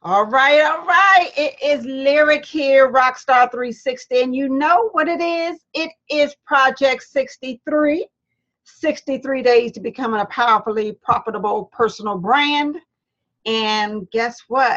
All right, all right. It is Lyric here, Rockstar 360, and you know what it is? It is Project 63, 63 days to becoming a powerfully profitable personal brand. And guess what?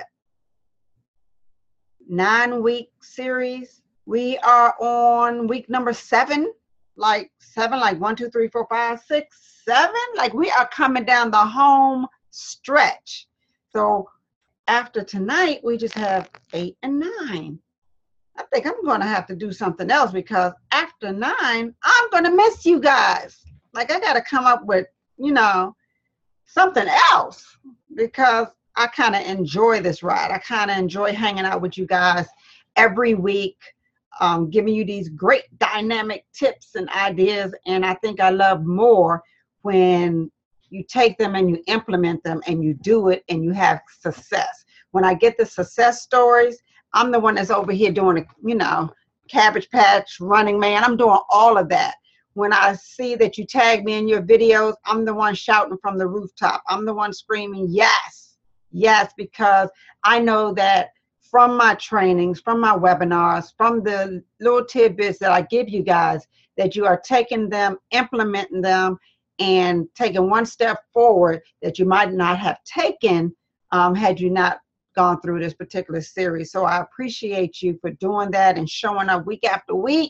9-week series. We are on week number seven, like seven, like 1, 2, 3, 4, 5, 6, 7. Like we are coming down the home stretch. So after tonight, we just have 8 and 9. I think I'm going to have to do something else because after 9, I'm going to miss you guys. Like I got to come up with, something else because I kind of enjoy this ride. I kind of enjoy hanging out with you guys every week, giving you these great dynamic tips and ideas. And I think I love more when you take them and you implement them and you do it and you have success. When I get the success stories, I'm the one that's over here doing, Cabbage Patch, Running Man. I'm doing all of that. When I see that you tag me in your videos, I'm the one shouting from the rooftop. I'm the one screaming, yes, yes, because I know that from my trainings, from my webinars, from the little tidbits that I give you guys, that you are taking them, implementing them, and taking one step forward that you might not have taken had you not gone through this particular series. So I appreciate you for doing that and showing up week after week.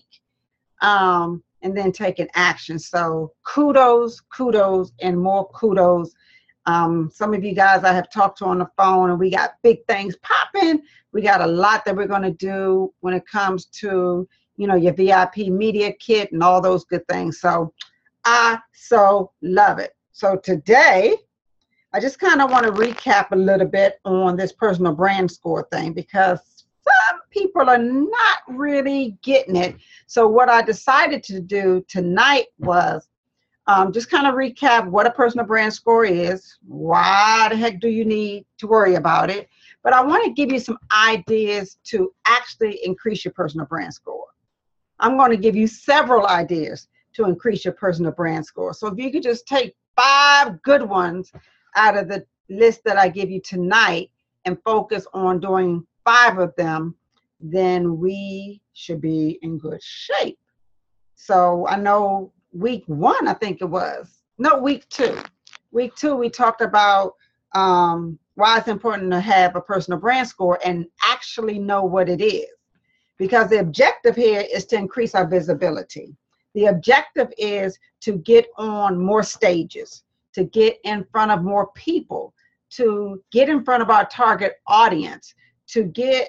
And then taking action. So kudos, and more kudos. Some of you guys I have talked to on the phone, and we got big things popping. We got a lot that we're going to do when it comes to, your VIP media kit and all those good things. So I so love it. So today, I just kind of want to recap a little bit on this personal brand score thing because some people are not really getting it. So what I decided to do tonight was just kind of recap what a personal brand score is. Why the heck do you need to worry about it? But I want to give you some ideas to actually increase your personal brand score. I'm going to give you several ideas to increase your personal brand score. So if you could just take 5 good ones out of the list that I give you tonight and focus on doing 5 of them, then we should be in good shape. So I know week 1, I think it was. No, week 2. Week 2, we talked about why it's important to have a personal brand score and actually know what it is. Because the objective here is to increase our visibility. The objective is to get on more stages, to get in front of more people, to get in front of our target audience, to get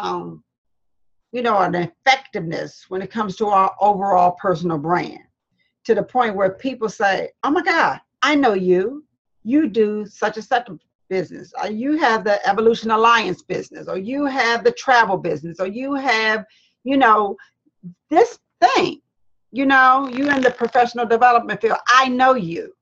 an effectiveness when it comes to our overall personal brand, to the point where people say, oh my God, I know you. You do such and such a business, or you have the Evolution Alliance business, or you have the travel business, or you have, this thing, you in the professional development field. I know you.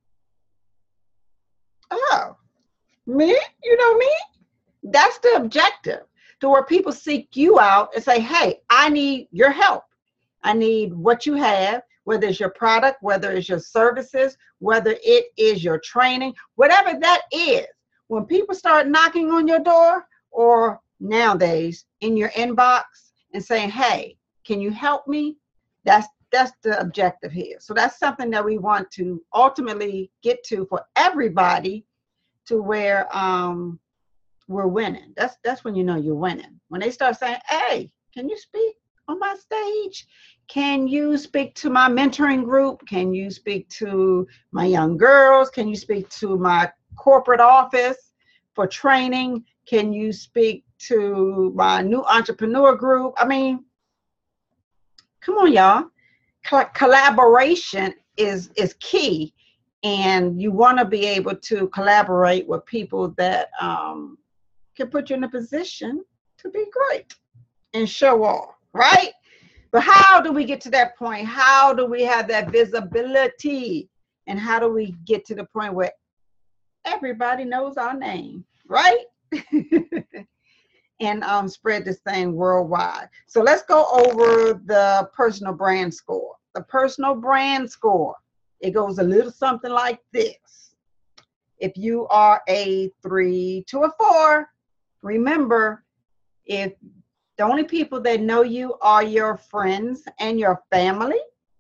Oh, me? You know me? That's the objective. To where people seek you out and say, hey, I need your help. I need what you have, whether it's your product, whether it's your services, whether it is your training, whatever that is. When people start knocking on your door, or nowadays in your inbox and saying, hey, can you help me? That's the objective here. So that's something that we want to ultimately get to for everybody, to where we're winning. That's when you know you're winning. When they start saying, hey, can you speak on my stage? Can you speak to my mentoring group? Can you speak to my young girls? Can you speak to my corporate office for training? Can you speak to my new entrepreneur group? I mean, come on, y'all. Collaboration is key. And you want to be able to collaborate with people that can put you in a position to be great and show off, right? But how do we get to that point? How do we have that visibility? And how do we get to the point where everybody knows our name, right? And spread this thing worldwide. So let's go over the personal brand score. The personal brand score, it goes a little something like this. If you are a 3 to a 4, remember, if the only people that know you are your friends and your family,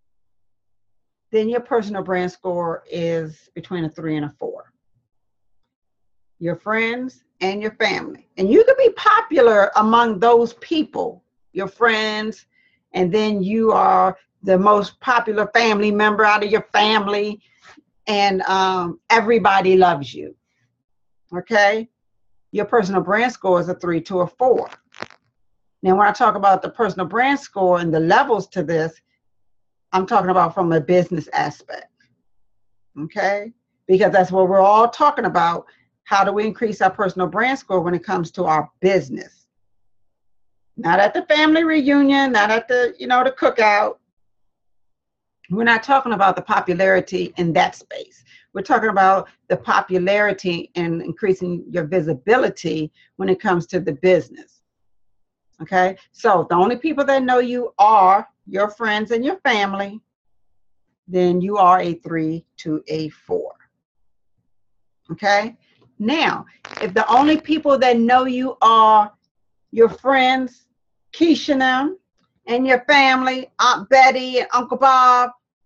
then your personal brand score is between a 3 and a 4. Your friends and your family. And you can be popular among those people, your friends, and then you are the most popular family member out of your family, and everybody loves you. Okay? Your personal brand score is a 3 to a 4. Now, when I talk about the personal brand score and the levels to this, I'm talking about from a business aspect. Okay? Because that's what we're all talking about. How do we increase our personal brand score when it comes to our business? Not at the family reunion, not at the, the cookout. We're not talking about the popularity in that space. We're talking about the popularity and increasing your visibility when it comes to the business. Okay? So the only people that know you are your friends and your family, then you are a 3 to a 4. Okay? Now, if the only people that know you are your friends, Keisha and them, and your family, Aunt Betty and Uncle Bob,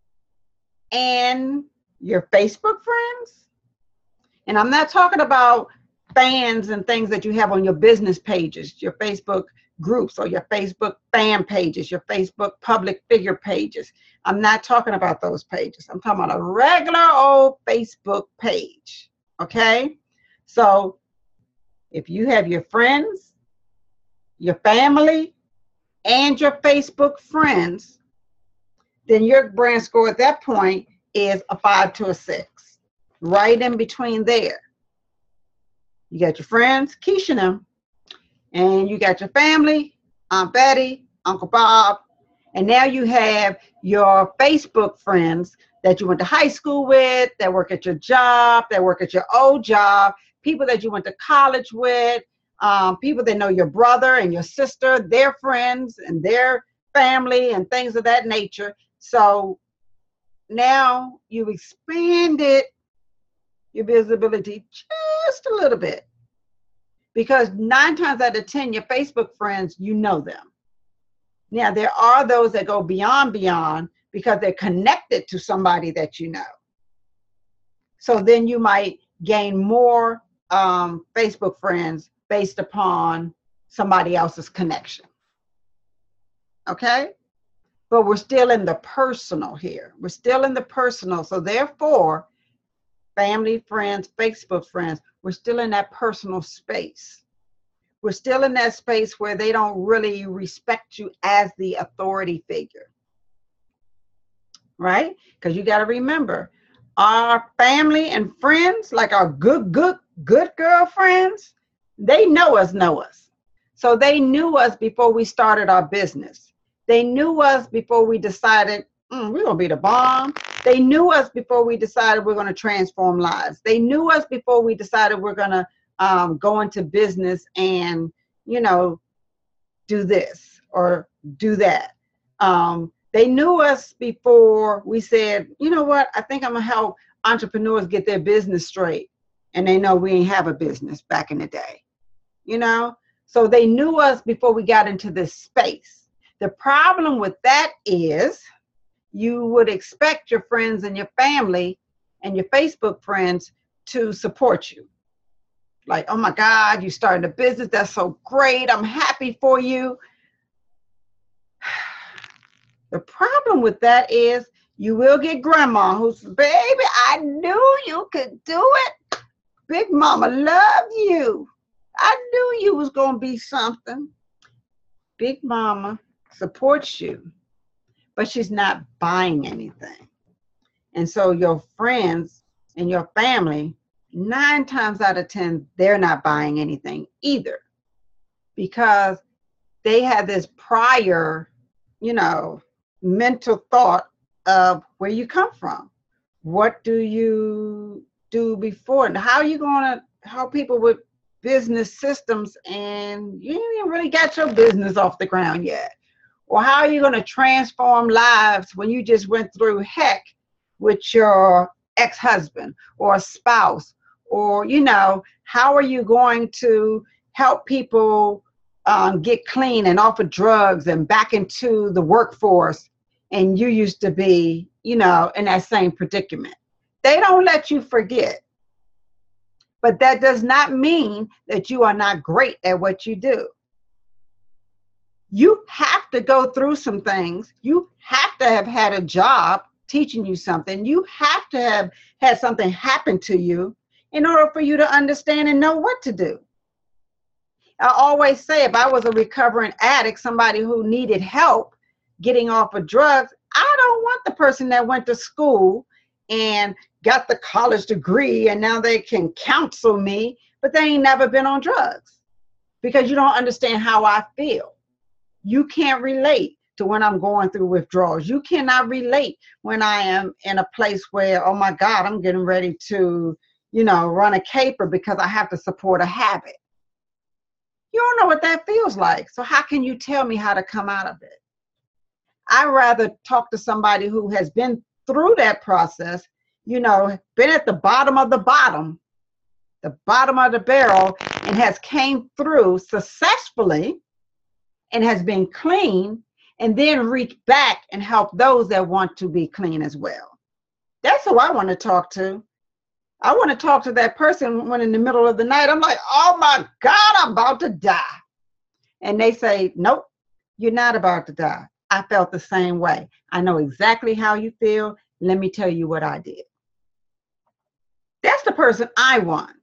and your Facebook friends, and I'm not talking about fans and things that you have on your business pages, your Facebook groups or your Facebook fan pages, your Facebook public figure pages. I'm not talking about those pages. I'm talking about a regular old Facebook page. Okay? So if you have your friends, your family, and your Facebook friends, then your brand score at that point is a 5 to a 6. Right in between there. You got your friends, Keisha and them, and you got your family, Aunt Betty, Uncle Bob, and now you have your Facebook friends that you went to high school with, that work at your job, that work at your old job, people that you went to college with, people that know your brother and your sister, their friends and their family and things of that nature. So now you've expanded your visibility just a little bit, because 9 times out of 10, your Facebook friends, you know them. Now, there are those that go beyond because they're connected to somebody that you know. So then you might gain more Facebook friends based upon somebody else's connection. Okay? But we're still in the personal here. We're still in the personal. So therefore, family, friends, Facebook friends, we're still in that personal space. We're still in that space where they don't really respect you as the authority figure. Right? Because you got to remember, our family and friends, like our good girlfriends, they know us. So they knew us before we started our business. They knew us before we decided, we're going to be the bomb. They knew us before we decided we're going to transform lives. They knew us before we decided we're going to go into business and, do this or do that. They knew us before we said, you know what, I think I'm going to help entrepreneurs get their business straight. And they know we ain't have a business back in the day, So they knew us before we got into this space. The problem with that is you would expect your friends and your family and your Facebook friends to support you. Like, oh my God, you started a business. That's so great. I'm happy for you. The problem with that is you will get grandma who's, baby, I knew you could do it. Big mama loved you. I knew you was going to be something. Big mama supports you, but she's not buying anything. And so your friends and your family, 9 times out of 10, they're not buying anything either, because they had this prior, mental thought of where you come from. What do you do before? And how are you going to help people with business systems and you ain't really got your business off the ground yet? Or how are you going to transform lives when you just went through heck with your ex-husband or a spouse? Or, how are you going to help people get clean and off of drugs and back into the workforce, and you used to be, in that same predicament. They don't let you forget. But that does not mean that you are not great at what you do. You have to go through some things. You have to have had a job teaching you something. You have to have had something happen to you in order for you to understand and know what to do. I always say, if I was a recovering addict, somebody who needed help getting off of drugs, I don't want the person that went to school and got the college degree and now they can counsel me, but they ain't never been on drugs, because you don't understand how I feel. You can't relate to when I'm going through withdrawals. You cannot relate when I am in a place where, oh my God, I'm getting ready to, run a caper because I have to support a habit. You don't know what that feels like. So how can you tell me how to come out of it? I'd rather talk to somebody who has been through that process, been at the bottom of the bottom of the barrel, and has came through successfully and has been clean, and then reach back and help those that want to be clean as well. That's who I want to talk to. I want to talk to that person when in the middle of the night, I'm like, oh my God, I'm about to die. And they say, nope, you're not about to die. I felt the same way. I know exactly how you feel. Let me tell you what I did. That's the person I want.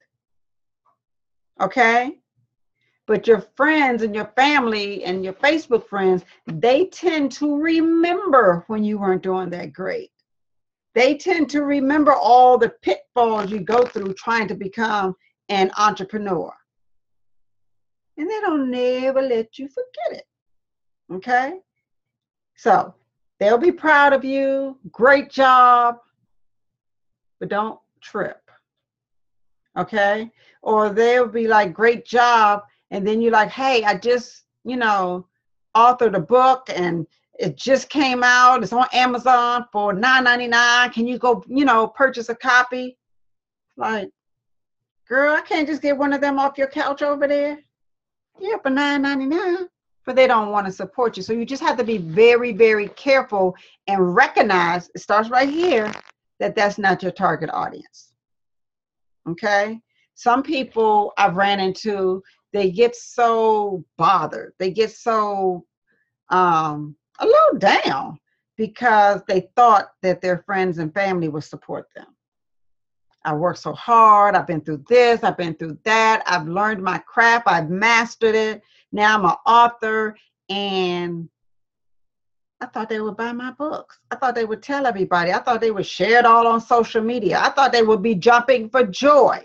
Okay? But your friends and your family and your Facebook friends, they tend to remember when you weren't doing that great. They tend to remember all the pitfalls you go through trying to become an entrepreneur. And they don't never let you forget it. Okay? So they'll be proud of you. Great job. But don't trip. Okay? Or they'll be like, great job. And then you're like, hey, I just, authored a book and it just came out. It's on Amazon for $9.99. Can you go, purchase a copy? Like, girl, I can't just get one of them off your couch over there. Yeah, for $9.99. But they don't want to support you. So you just have to be very, very careful and recognize, it starts right here, that that's not your target audience. Okay? Some people I've ran into, they get so bothered. They get so a little down because they thought that their friends and family would support them. I worked so hard. I've been through this. I've been through that. I've learned my craft. I've mastered it. Now I'm an author, and I thought they would buy my books. I thought they would tell everybody. I thought they would share it all on social media. I thought they would be jumping for joy.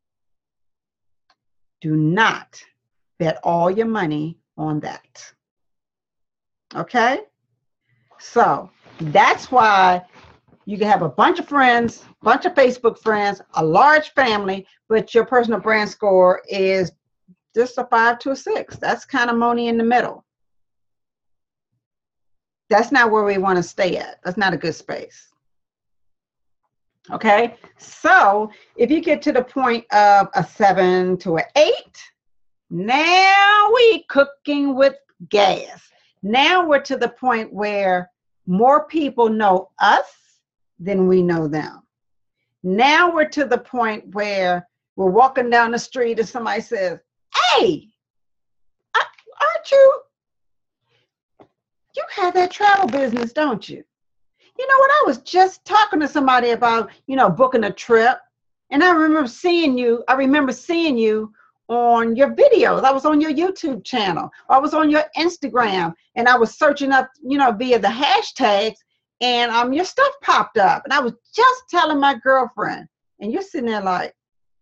Do not bet all your money on that. Okay? So that's why you can have a bunch of friends, bunch of Facebook friends, a large family, but your personal brand score is just a 5 to a 6. That's kind of money in the middle. That's not where we want to stay at. That's not a good space. Okay, so if you get to the point of a 7 to an 8, now we cooking with gas. Now we're to the point where more people know us than we know them. Now we're to the point where we're walking down the street and somebody says, hey, aren't you have that travel business, don't you? You know what? I was just talking to somebody about, booking a trip. And I remember seeing you on your videos. I was on your YouTube channel. I was on your Instagram, and I was searching up, via the hashtags, and your stuff popped up. And I was just telling my girlfriend, and you're sitting there like,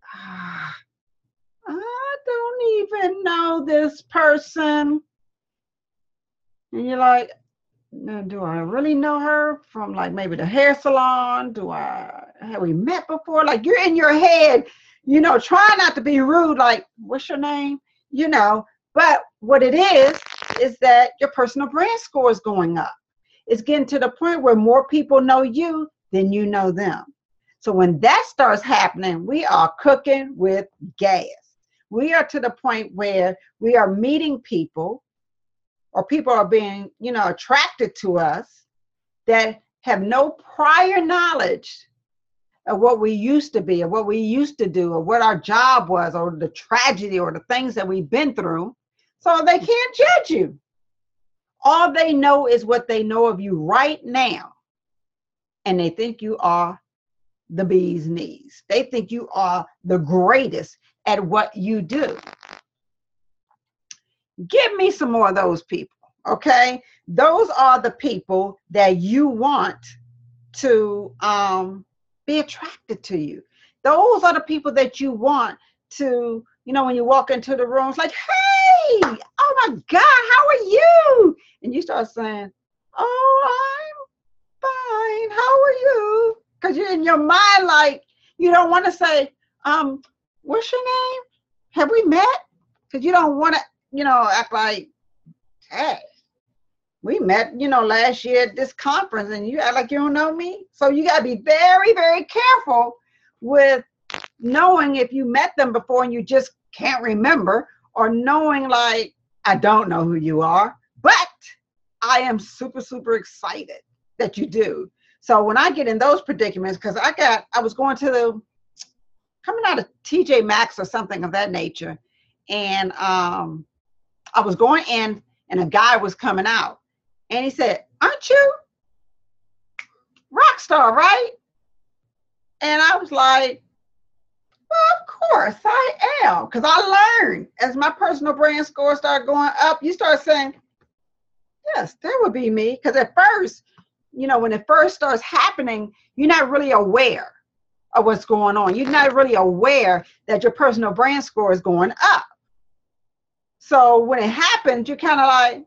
I don't even know this person. And you're like, do I really know her from like maybe the hair salon? Have we met before? Like you're in your head, trying not to be rude, like, what's your name? But what it is that your personal brand score is going up. It's getting to the point where more people know you than you know them. So when that starts happening, we are cooking with gas. We are to the point where we are meeting people, or people are being, attracted to us, that have no prior knowledge of what we used to be, or what we used to do, or what our job was, or the tragedy, or the things that we've been through. So they can't judge you. All they know is what they know of you right now. And they think you are the bee's knees. They think you are the greatest at what you do. Give me some more of those people, okay? Those are the people that you want to be attracted to you. Those are the people that you want to, when you walk into the room, it's like, hey, oh my God, how are you? And you start saying, oh, I'm fine, how are you? Because you're in your mind, like, you don't want to say, what's your name? Have we met? Because you don't want to, act like, hey, we met, last year at this conference, and you act like you don't know me. So you got to be very, very careful with knowing if you met them before and you just can't remember, or knowing like, I don't know who you are, but I am super, super excited that you do. So when I get in those predicaments, because I was going to coming out of TJ Maxx or something of that nature, and I was going in, and a guy was coming out, and he said, aren't you Rockstar, right? And I was like, well, of course I am, because I learned as my personal brand score started going up, you start saying, yes, that would be me. Because at first, when it first starts happening, you're not really aware of what's going on. You're not really aware that your personal brand score is going up. So when it happens, you're kind of like,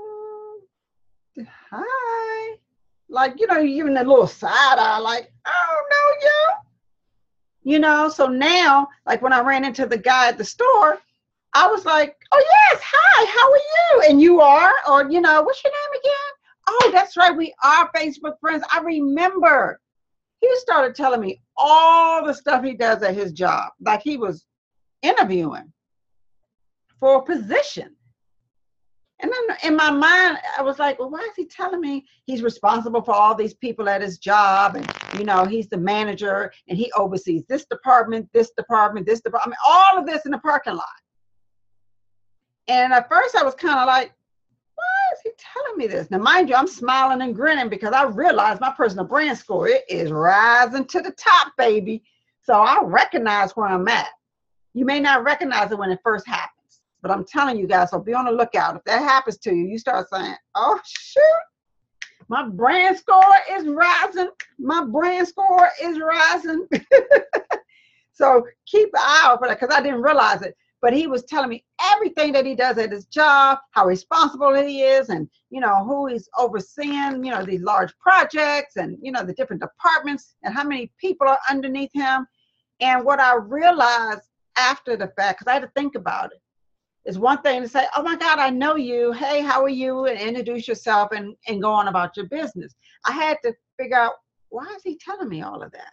hi. Like, you're giving a little side eye, like, oh, no, you. So now, like when I ran into the guy at the store, I was like, oh, yes, hi, how are you? And you are? Or, what's your name again? Oh, that's right, we are Facebook friends. I remember. He started telling me all the stuff he does at his job, like he was interviewing for a position. And then in my mind, I was like, well, why is he telling me he's responsible for all these people at his job? And, he's the manager, and he oversees this department, this department, this department, all of this in the parking lot. And at first I was kind of like, why is he telling me this? Now, mind you, I'm smiling and grinning because I realize my personal brand score, it is rising to the top, baby. So I recognize where I'm at. You may not recognize it when it first happens. But I'm telling you guys, so be on the lookout. If that happens to you, you start saying, oh, shoot, my brand score is rising. My brand score is rising. So keep an eye out for that, because I didn't realize it. But he was telling me everything that he does at his job, how responsible he is, and, who he's overseeing, these large projects, and, the different departments, and how many people are underneath him. And what I realized after the fact, because I had to think about it, it's one thing to say, oh my God, I know you. Hey, how are you? And introduce yourself and go on about your business. I had to figure out, why is he telling me all of that?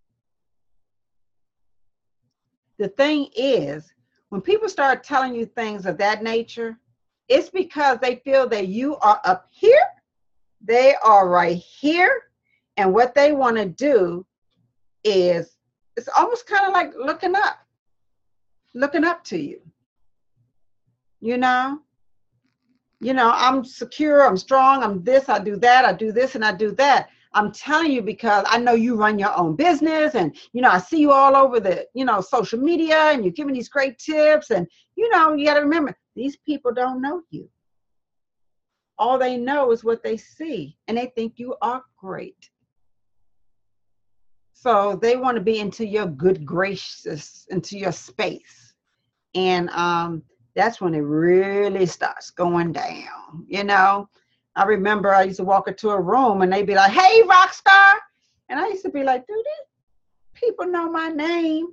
The thing is, when people start telling you things of that nature, it's because they feel that you are up here, they are right here, and what they want to do is, it's almost kind of like looking up to you. I'm secure, I'm strong, I'm this, I do that, I do this, and I do that. I'm telling you because I know you run your own business, and, I see you all over the, social media, and you're giving these great tips, and, you got to remember, these people don't know you. All they know is what they see, and they think you are great. So they want to be into your good graces, into your space. And, that's when it really starts going down, I remember I used to walk into a room and they'd be like, hey, Rockstar. And I used to be like, dude, these people know my name,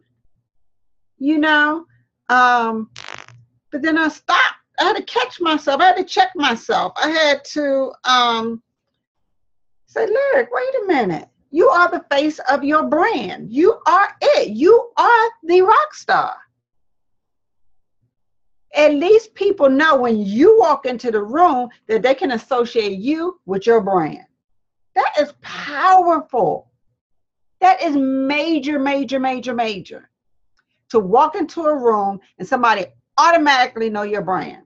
But then I stopped. I had to catch myself. I had to check myself. I had to say, look, wait a minute. You are the face of your brand. You are it. You are the rock star. at least people know when you walk into the room that they can associate you with your brand. That is powerful. That is major, major, major, major. To walk into a room and somebody automatically know your brand.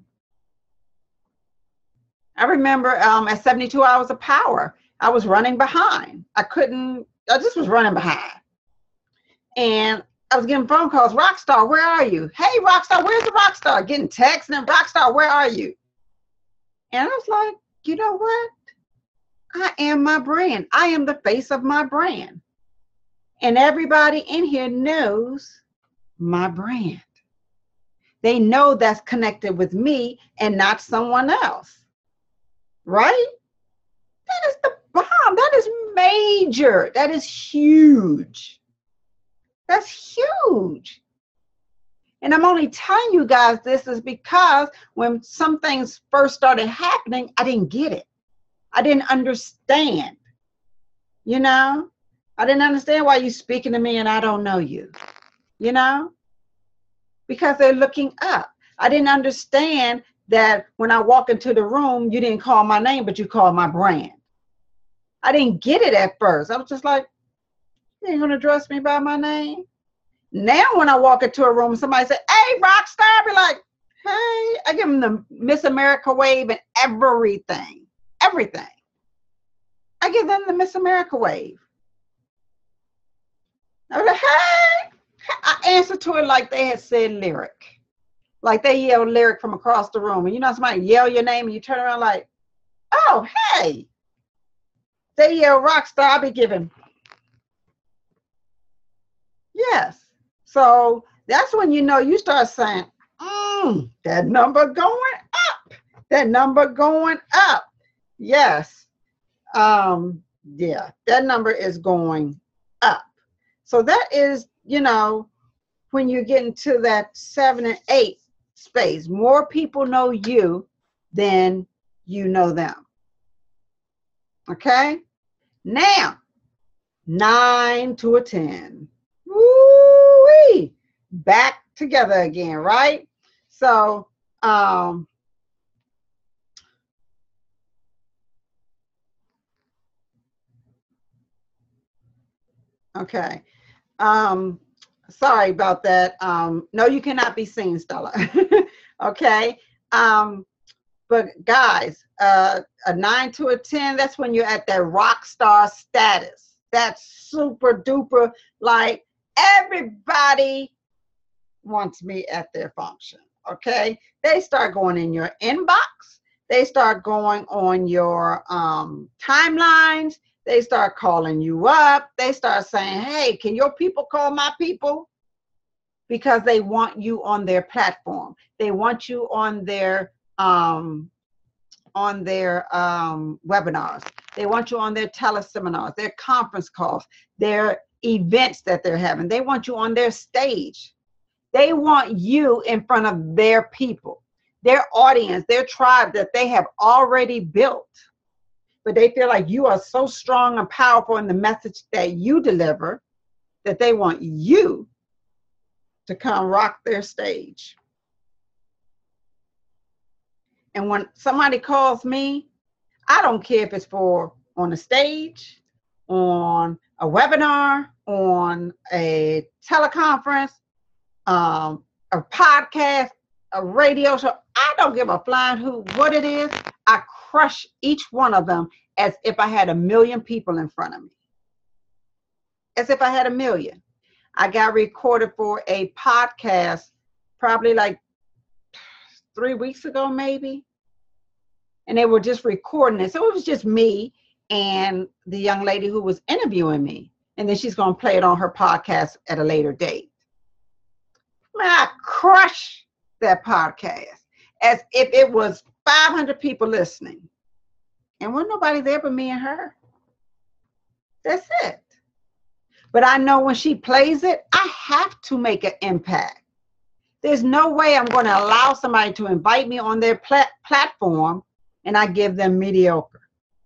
I remember at 72 Hours of Power, I was running behind. I just was running behind. And I was getting phone calls, Rockstar, where are you? Hey, Rockstar, where's the Rockstar? Getting texts and Rockstar, where are you? And I was like, you know what? I am my brand. I am the face of my brand. And everybody in here knows my brand. They know that's connected with me and not someone else. Right? That is the bomb. That is major. That is huge. That's huge. And I'm only telling you guys this is because when some things first started happening, I didn't get it. I didn't understand. You know? I didn't understand why you're speaking to me and I don't know you. You know? Because they're looking up. I didn't understand that when I walk into the room, you didn't call my name, but you called my brand. I didn't get it at first. I was just like, you ain't gonna address me by my name? Now when I walk into a room, somebody say, hey, Rockstar, I be like, hey, I give them the Miss America wave and everything. Everything. I give them the Miss America wave. I was like, hey. I answer to it like they had said lyric. Like they yelled lyric from across the room. And you know somebody yell your name and you turn around like, oh, hey. They yell Rockstar, I'll be giving. Yes. So that's when you know you start saying, that number going up. That number going up. Yes. Yeah, that number is going up. So that is, you know, when you get into that 7 and 8 space, more people know you than you know them. Okay? Now, 9 to a 10. Woo-wee! Back together again, right? So, okay. Sorry about that. No, you cannot be seen, Stella. Okay. But guys, a 9 to a 10, that's when you're at that rock star status. That's super duper, like everybody wants me at their function. Okay. They start going in your inbox. They start going on your timelines. They start calling you up. They start saying, hey, can your people call my people? Because they want you on their platform. They want you on their webinars. They want you on their teleseminars, their conference calls, their events that they're having. They want you on their stage. They want you in front of their people, their audience, their tribe that they have already built. But they feel like you are so strong and powerful in the message that you deliver that they want you to come rock their stage. And when somebody calls me, I don't care if it's for on a stage, on a webinar, on a teleconference, a podcast, a radio show. I don't give a flying hoot what it is. I crush each one of them as if I had 1 million people in front of me. As if I had 1 million. I got recorded for a podcast probably like 3 weeks ago, maybe. And they were just recording it. So it was just me and the young lady who was interviewing me. And then she's going to play it on her podcast at a later date. Man, I crushed that podcast as if it was 500 people listening. And wasn't nobody there but me and her. That's it. But I know when she plays it, I have to make an impact. There's no way I'm going to allow somebody to invite me on their platform and I give them mediocre.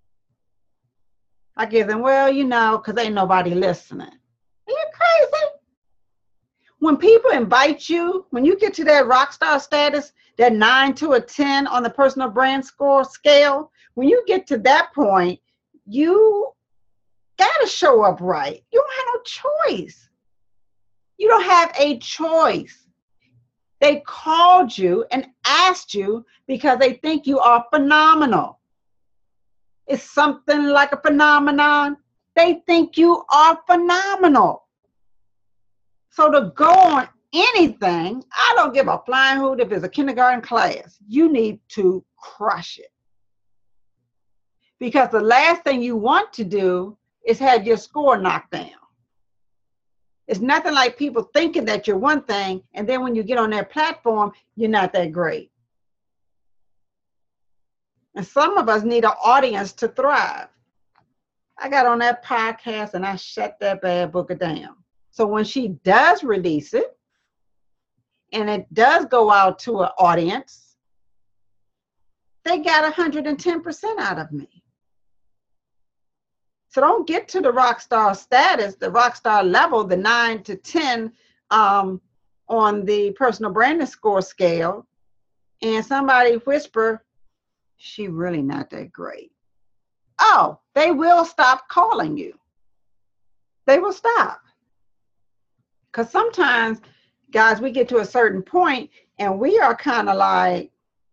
I give them, well, you know, because ain't nobody listening. Are you crazy? When people invite you, when you get to that rock star status, that 9 to a 10 on the personal brand score scale, when you get to that point, you gotta show up right. You don't have no choice. You don't have a choice. They called you and asked you because they think you are phenomenal. It's something like a phenomenon. They think you are phenomenal. So to go on anything, I don't give a flying hoot if it's a kindergarten class. You need to crush it. Because the last thing you want to do is have your score knocked down. It's nothing like people thinking that you're one thing, and then when you get on their platform, you're not that great. And some of us need an audience to thrive. I got on that podcast and I shut that bad booger down. So when she does release it, and it does go out to an audience, they got 110% out of me. So don't get to the rock star status, the rock star level, the 9 to 10 on the personal branding score scale, and somebody whisper, she really not that great. Oh, they will stop calling you. They will stop. Because sometimes, guys, we get to a certain point and we are kind of like,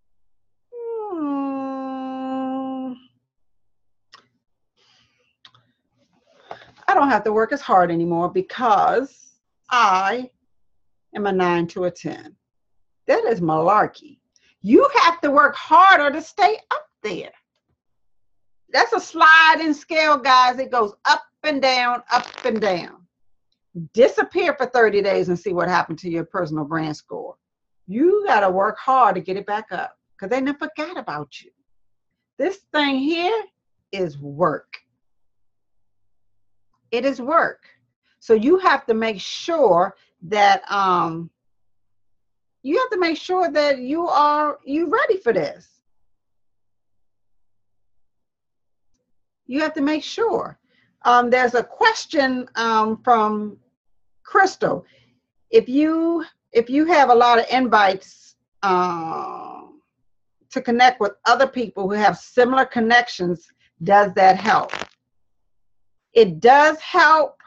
I don't have to work as hard anymore because I am a 9 to a 10. That is malarkey. You have to work harder to stay up there. That's a sliding scale, guys. It goes up and down, up and down. Disappear for 30 days and see what happened to your personal brand score. You got to work hard to get it back up because they never forgot about you. This thing here is work. It is work. So you have to make sure that you ready for this. You have to make sure. There's a question from Crystal. If you have a lot of invites to connect with other people who have similar connections, does that help? It does help.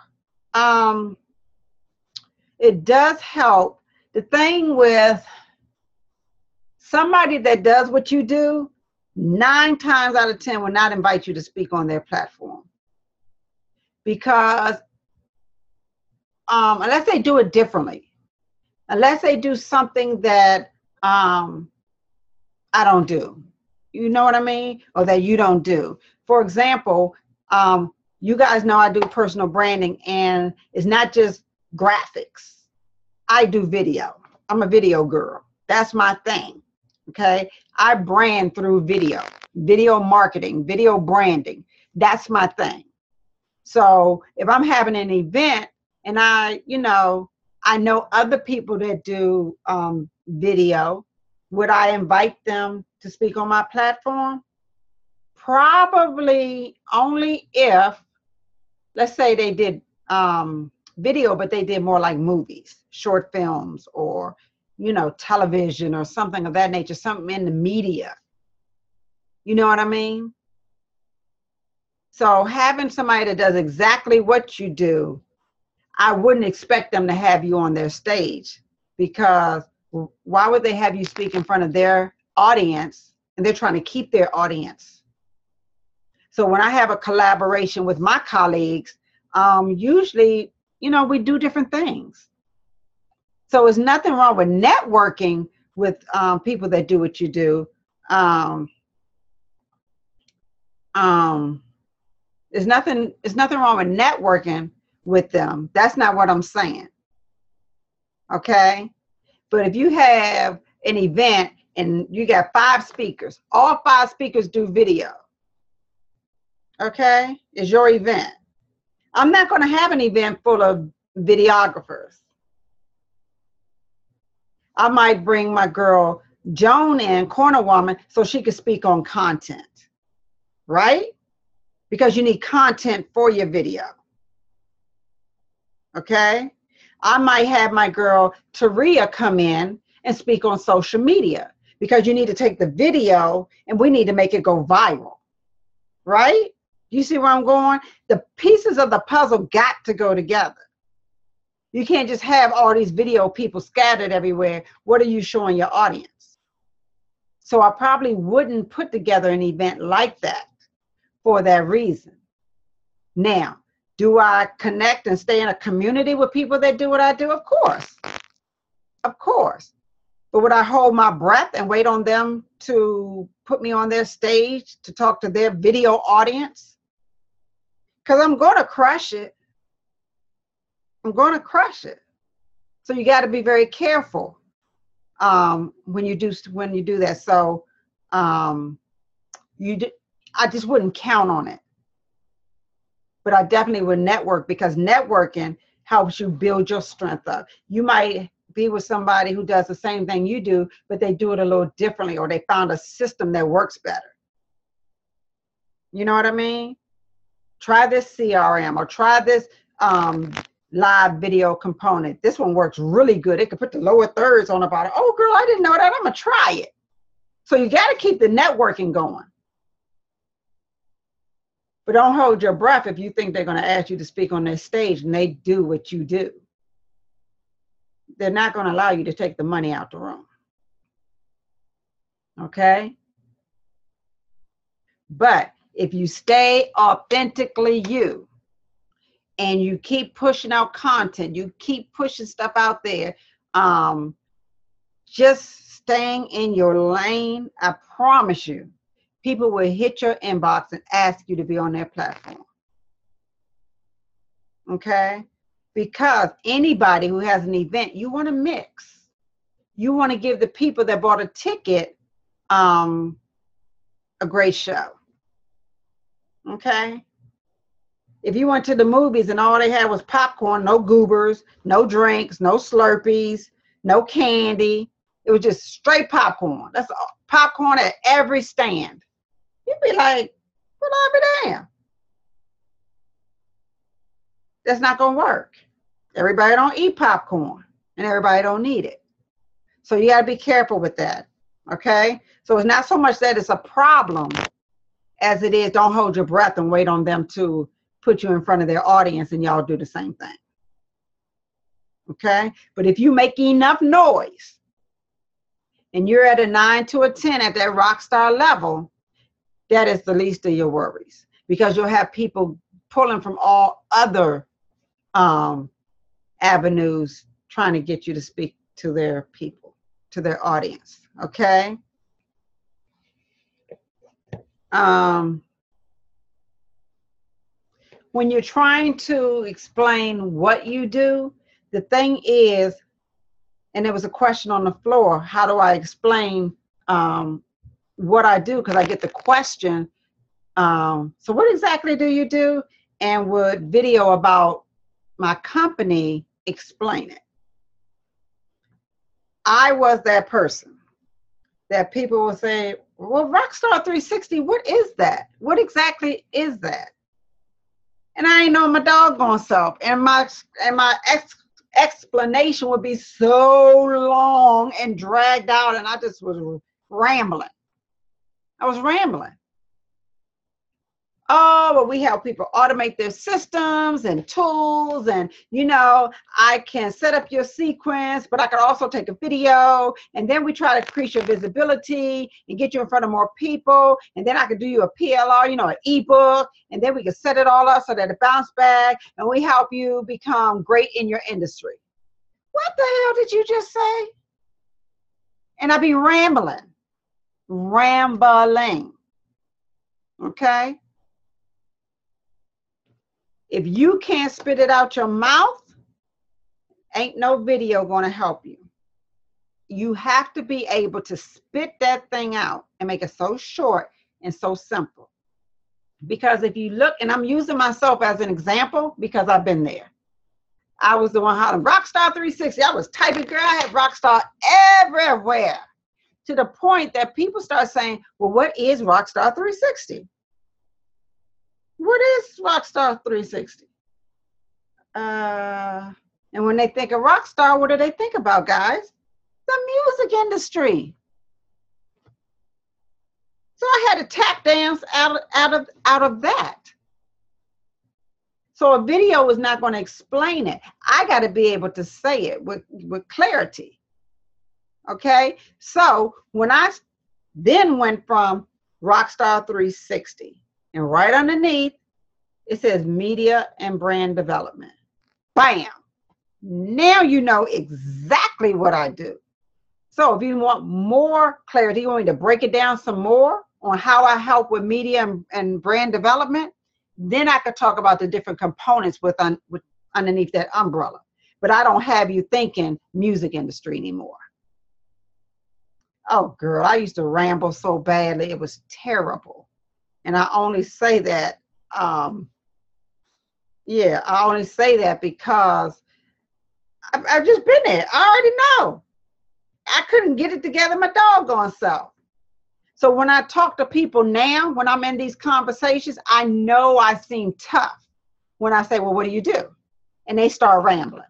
It does help. The thing with somebody that does what you do, 9 times out of 10 will not invite you to speak on their platform. Because unless they do it differently, unless they do something that I don't do, you know what I mean? Or that you don't do. For example, you guys know I do personal branding, and it's not just graphics. I do video. I'm a video girl. That's my thing. Okay. I brand through video marketing, video branding. That's my thing. So if I'm having an event and I know other people that do video, would I invite them to speak on my platform? Probably only if, let's say they did video, but they did more like movies, short films, or, television or something of that nature, something in the media. You know what I mean? So having somebody that does exactly what you do, I wouldn't expect them to have you on their stage, because why would they have you speak in front of their audience, and they're trying to keep their audience? So when I have a collaboration with my colleagues, usually, we do different things. So there's nothing wrong with networking with people that do what you do. There's nothing wrong with networking with them. That's not what I'm saying. Okay? But if you have an event and you got 5 speakers, all 5 speakers do video. Okay? It's your event. I'm not going to have an event full of videographers. I might bring my girl Joan in, Corner Woman, so she could speak on content. Right? Because you need content for your video. Okay? I might have my girl Taria come in and speak on social media, because you need to take the video and we need to make it go viral, right? You see where I'm going? The pieces of the puzzle got to go together. You can't just have all these video people scattered everywhere. What are you showing your audience? So I probably wouldn't put together an event like that for that reason. Now, do I connect and stay in a community with people that do what I do? Of course. Of course. But would I hold my breath and wait on them to put me on their stage to talk to their video audience? Because I'm going to crush it. I'm going to crush it. So you got to be very careful when you do that. So I just wouldn't count on it. But I definitely would network, because networking helps you build your strength up. You might be with somebody who does the same thing you do, but they do it a little differently, or they found a system that works better. You know what I mean? Try this CRM, or try this live video component. This one works really good. It can put the lower thirds on about it. Oh, girl, I didn't know that. I'm going to try it. So you got to keep the networking going. But don't hold your breath if you think they're going to ask you to speak on their stage and they do what you do. They're not going to allow you to take the money out the room. Okay? But if you stay authentically you, and you keep pushing out content, you keep pushing stuff out there, just staying in your lane, I promise you, people will hit your inbox and ask you to be on their platform. Okay? Because anybody who has an event, you want to mix. You want to give the people that bought a ticket a great show. Okay? If you went to the movies and all they had was popcorn, no goobers, no drinks, no Slurpees, no candy, it was just straight popcorn. That's popcorn at every stand. You'd be like, well, I'll be damned. That's not going to work. Everybody don't eat popcorn, and everybody don't need it. So you got to be careful with that, okay? So it's not so much that it's a problem as it is don't hold your breath and wait on them to put you in front of their audience and y'all do the same thing, okay? But if you make enough noise and you're at a 9 to a 10 at that rock star level, that is the least of your worries, because you'll have people pulling from all other avenues trying to get you to speak to their people, to their audience, okay? When you're trying to explain what you do, the thing is, and there was a question on the floor, how do I explain what I do? Because I get the question, so what exactly do you do? And would video about my company explain it? I was that person that people would say, well, Rockstar 360, what is that? What exactly is that? And I ain't know my doggone self. And my explanation would be so long and dragged out, and I just was rambling. I was rambling. Oh, well, we help people automate their systems and tools, and I can set up your sequence, but I can also take a video, and then we try to increase your visibility and get you in front of more people, and then I could do you a PLR, an ebook, and then we can set it all up so that it bounce back, and we help you become great in your industry. What the hell did you just say? And I'd be rambling. Okay? If you can't spit it out your mouth, ain't no video going to help you. You have to be able to spit that thing out and make it so short and so simple. Because if you look, and I'm using myself as an example because I've been there. I was the one hollering, Rockstar 360. I was typing, girl, I had Rockstar everywhere. To the point that people start saying, well, what is Rockstar 360? What is Rockstar 360? And when they think of Rockstar, what do they think about, guys? The music industry. So I had to tap dance out of that. So a video is not going to explain it. I got to be able to say it with clarity. Okay. So when I then went from Rockstar 360, and right underneath it says media and brand development. Bam. Now you know exactly what I do. So if you want more clarity, you want me to break it down some more on how I help with media and brand development, then I could talk about the different components with underneath that umbrella. But I don't have you thinking music industry anymore. Oh, girl, I used to ramble so badly. It was terrible. And I only say that, I only say that because I've just been there. I already know. I couldn't get it together my doggone self. So when I talk to people now, when I'm in these conversations, I know I seem tough when I say, well, what do you do? And they start rambling.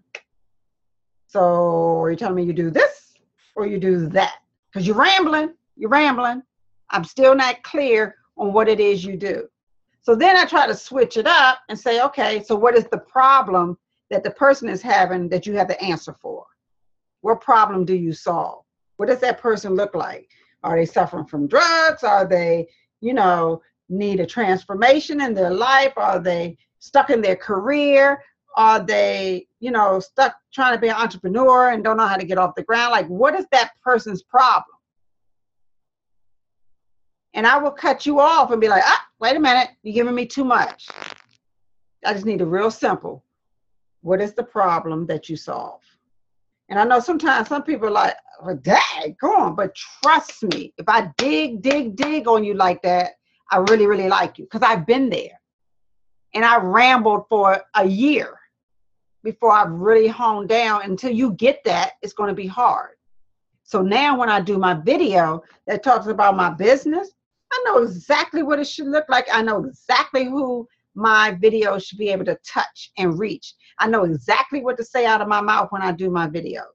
So are you telling me you do this or you do that? Because you're rambling. I'm still not clear on what it is you do. So then I try to switch it up and say, okay, so what is the problem that the person is having that you have the answer for? What problem do you solve? What does that person look like? Are they suffering from drugs? Are they, need a transformation in their life? Are they stuck in their career? Are they, stuck trying to be an entrepreneur and don't know how to get off the ground? Like, what is that person's problem? And I will cut you off and be like, wait a minute, you're giving me too much. I just need a real simple. What is the problem that you solve? And I know sometimes some people are like, well, dang, go on. But trust me, if I dig on you like that, I really, really like you because I've been there. And I rambled for a year before I really honed down. Until you get that, it's going to be hard. So now when I do my video that talks about my business, I know exactly what it should look like. I know exactly who my video should be able to touch and reach. I know exactly what to say out of my mouth when I do my videos.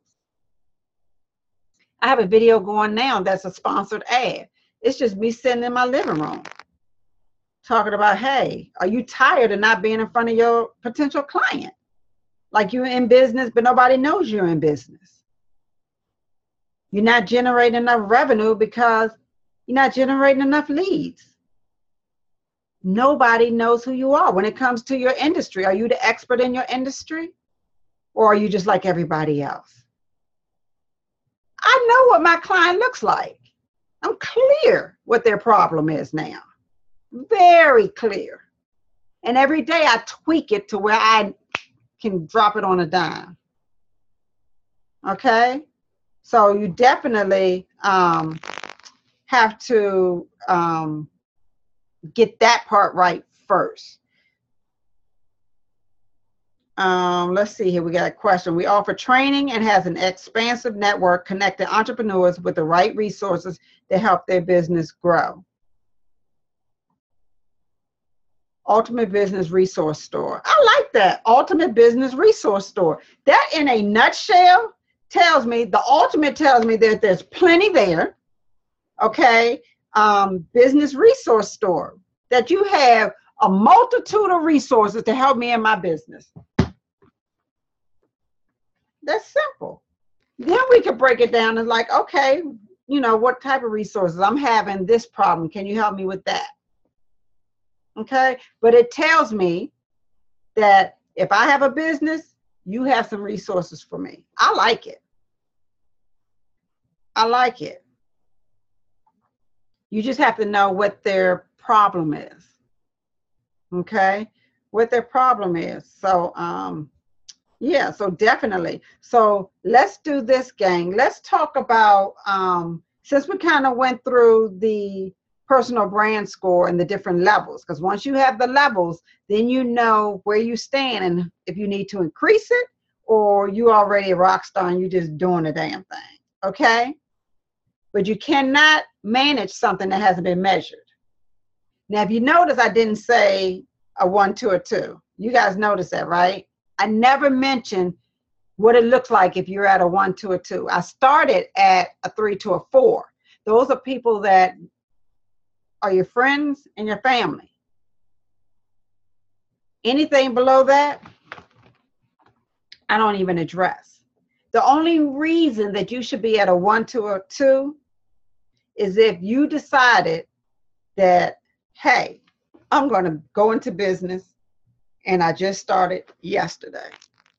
I have a video going now that's a sponsored ad. It's just me sitting in my living room talking about, hey, are you tired of not being in front of your potential client? Like you're in business, but nobody knows you're in business. You're not generating enough revenue because you're not generating enough leads. Nobody knows who you are when it comes to your industry. Are you the expert in your industry? Or are you just like everybody else? I know what my client looks like. I'm clear what their problem is now. Very clear. And every day I tweak it to where I can drop it on a dime. Okay? So you definitely have to get that part right first. Let's see here. We got a question. We offer training and has an expansive network connecting entrepreneurs with the right resources to help their business grow. Ultimate Business Resource Store. I like that. Ultimate Business Resource Store. That in a nutshell tells me, the ultimate tells me that there's plenty there. Okay. Business Resource Store. That you have a multitude of resources to help me in my business. That's simple. Then we could break it down and like, okay, what type of resources? I'm having this problem. Can you help me with that? Okay. But it tells me that if I have a business, you have some resources for me. I like it. I like it. You just have to know what their problem is. Okay. What their problem is. So, yeah, so definitely. So let's do this, gang. Let's talk about, since we kind of went through the personal brand score and the different levels, because once you have the levels, then you know where you stand and if you need to increase it or you already a rock star and you're just doing the damn thing. Okay. But you cannot manage something that hasn't been measured. Now, if you notice, I didn't say a 1, 2, or 2. You guys notice that, right? I never mentioned what it looks like if you're at a 1, 2, or 2. I started at a 3 to a 4. Those are people that are your friends and your family. Anything below that, I don't even address. The only reason that you should be at a 1, 2, or 2 is if you decided that, hey, I'm going to go into business and I just started yesterday.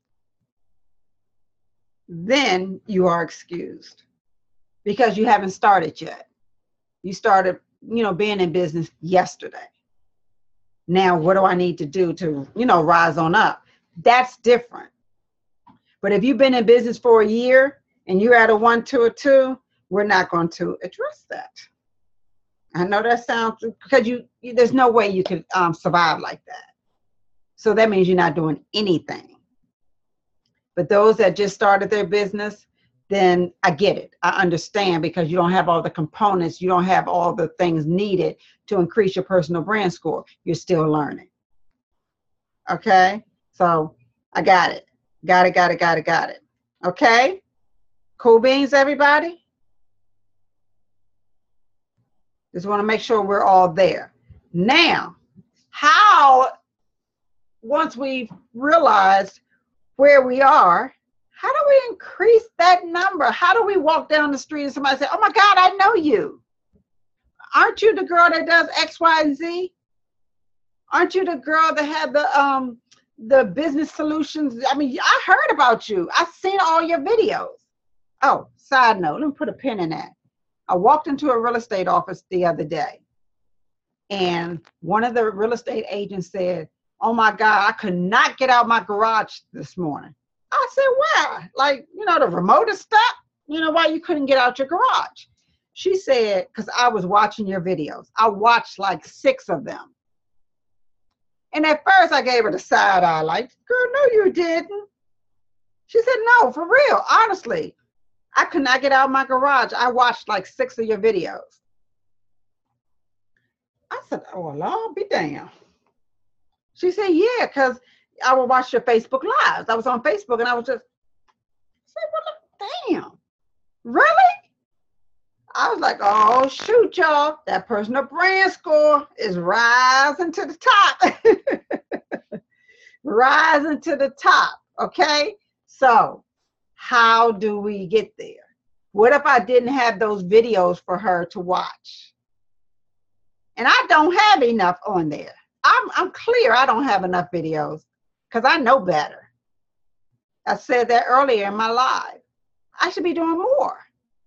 Then you are excused because you haven't started yet. You started, being in business yesterday. Now, what do I need to do to, rise on up? That's different. But if you've been in business for a year and you're at a 1, 2, or 2, we're not going to address that. I know that sounds, because there's no way you can survive like that. So that means you're not doing anything. But those that just started their business, then I get it. I understand, because you don't have all the components. You don't have all the things needed to increase your personal brand score. You're still learning. Okay? So I got it. Got it. Okay? Cool beans, everybody? Just want to make sure we're all there. Now, once we've realized where we are, how do we increase that number? How do we walk down the street and somebody say, oh my God, I know you. Aren't you the girl that does X, Y, and Z? Aren't you the girl that had the business solutions? I mean, I heard about you. I've seen all your videos. Oh, side note, let me put a pin in that. I walked into a real estate office the other day, and one of the real estate agents said, oh my God, I could not get out my garage this morning. I said, why? Like, the remote is stuck? Why you couldn't get out your garage? She said, because I was watching your videos. I watched like 6 of them. And at first I gave her the side eye, like, girl, no, you didn't. She said, no, for real, honestly. I could not get out of my garage. I watched like 6 of your videos. I said, oh, Lord, be damned. She said, yeah, because I would watch your Facebook Lives. I was on Facebook and I was just, I said, well, damn, really? I was like, oh, shoot, y'all. That personal brand score is rising to the top. Rising to the top, okay? So how do we get there? What if I didn't have those videos for her to watch? And I don't have enough on there. I'm clear I don't have enough videos because I know better. I said that earlier in my live. I should be doing more.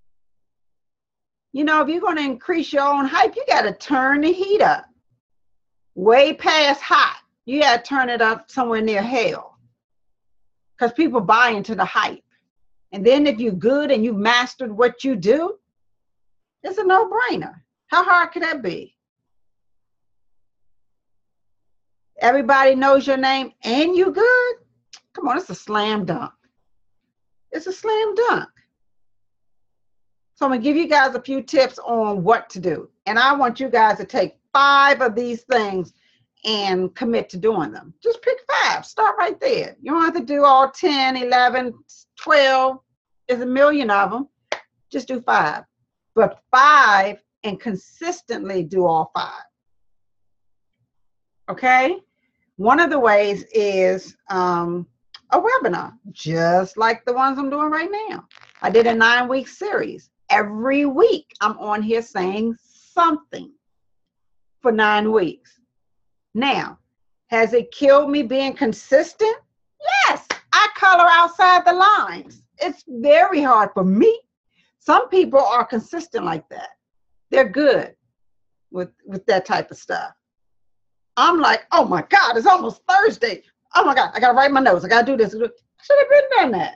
If you're going to increase your own hype, you got to turn the heat up. Way past hot. You got to turn it up somewhere near hell. Because people buy into the hype. And then if you're good and you've mastered what you do, it's a no-brainer. How hard could that be? Everybody knows your name and you good? Come on, it's a slam dunk. It's a slam dunk. So I'm going to give you guys a few tips on what to do. And I want you guys to take 5 of these things and commit to doing them. Just pick 5. Start right there. You don't have to do all 10, 11, 12. There's a million of them. Just do 5. But 5 and consistently do all 5. Okay? One of the ways is a webinar, just like the ones I'm doing right now. I did a 9-week series. Every week, I'm on here saying something for 9 weeks. Now, has it killed me being consistent? Yes, I color outside the lines. It's very hard for me. Some people are consistent like that. They're good with that type of stuff. I'm like, oh my God, it's almost Thursday. Oh my God, I gotta write my notes. I gotta do this. I should have been done that.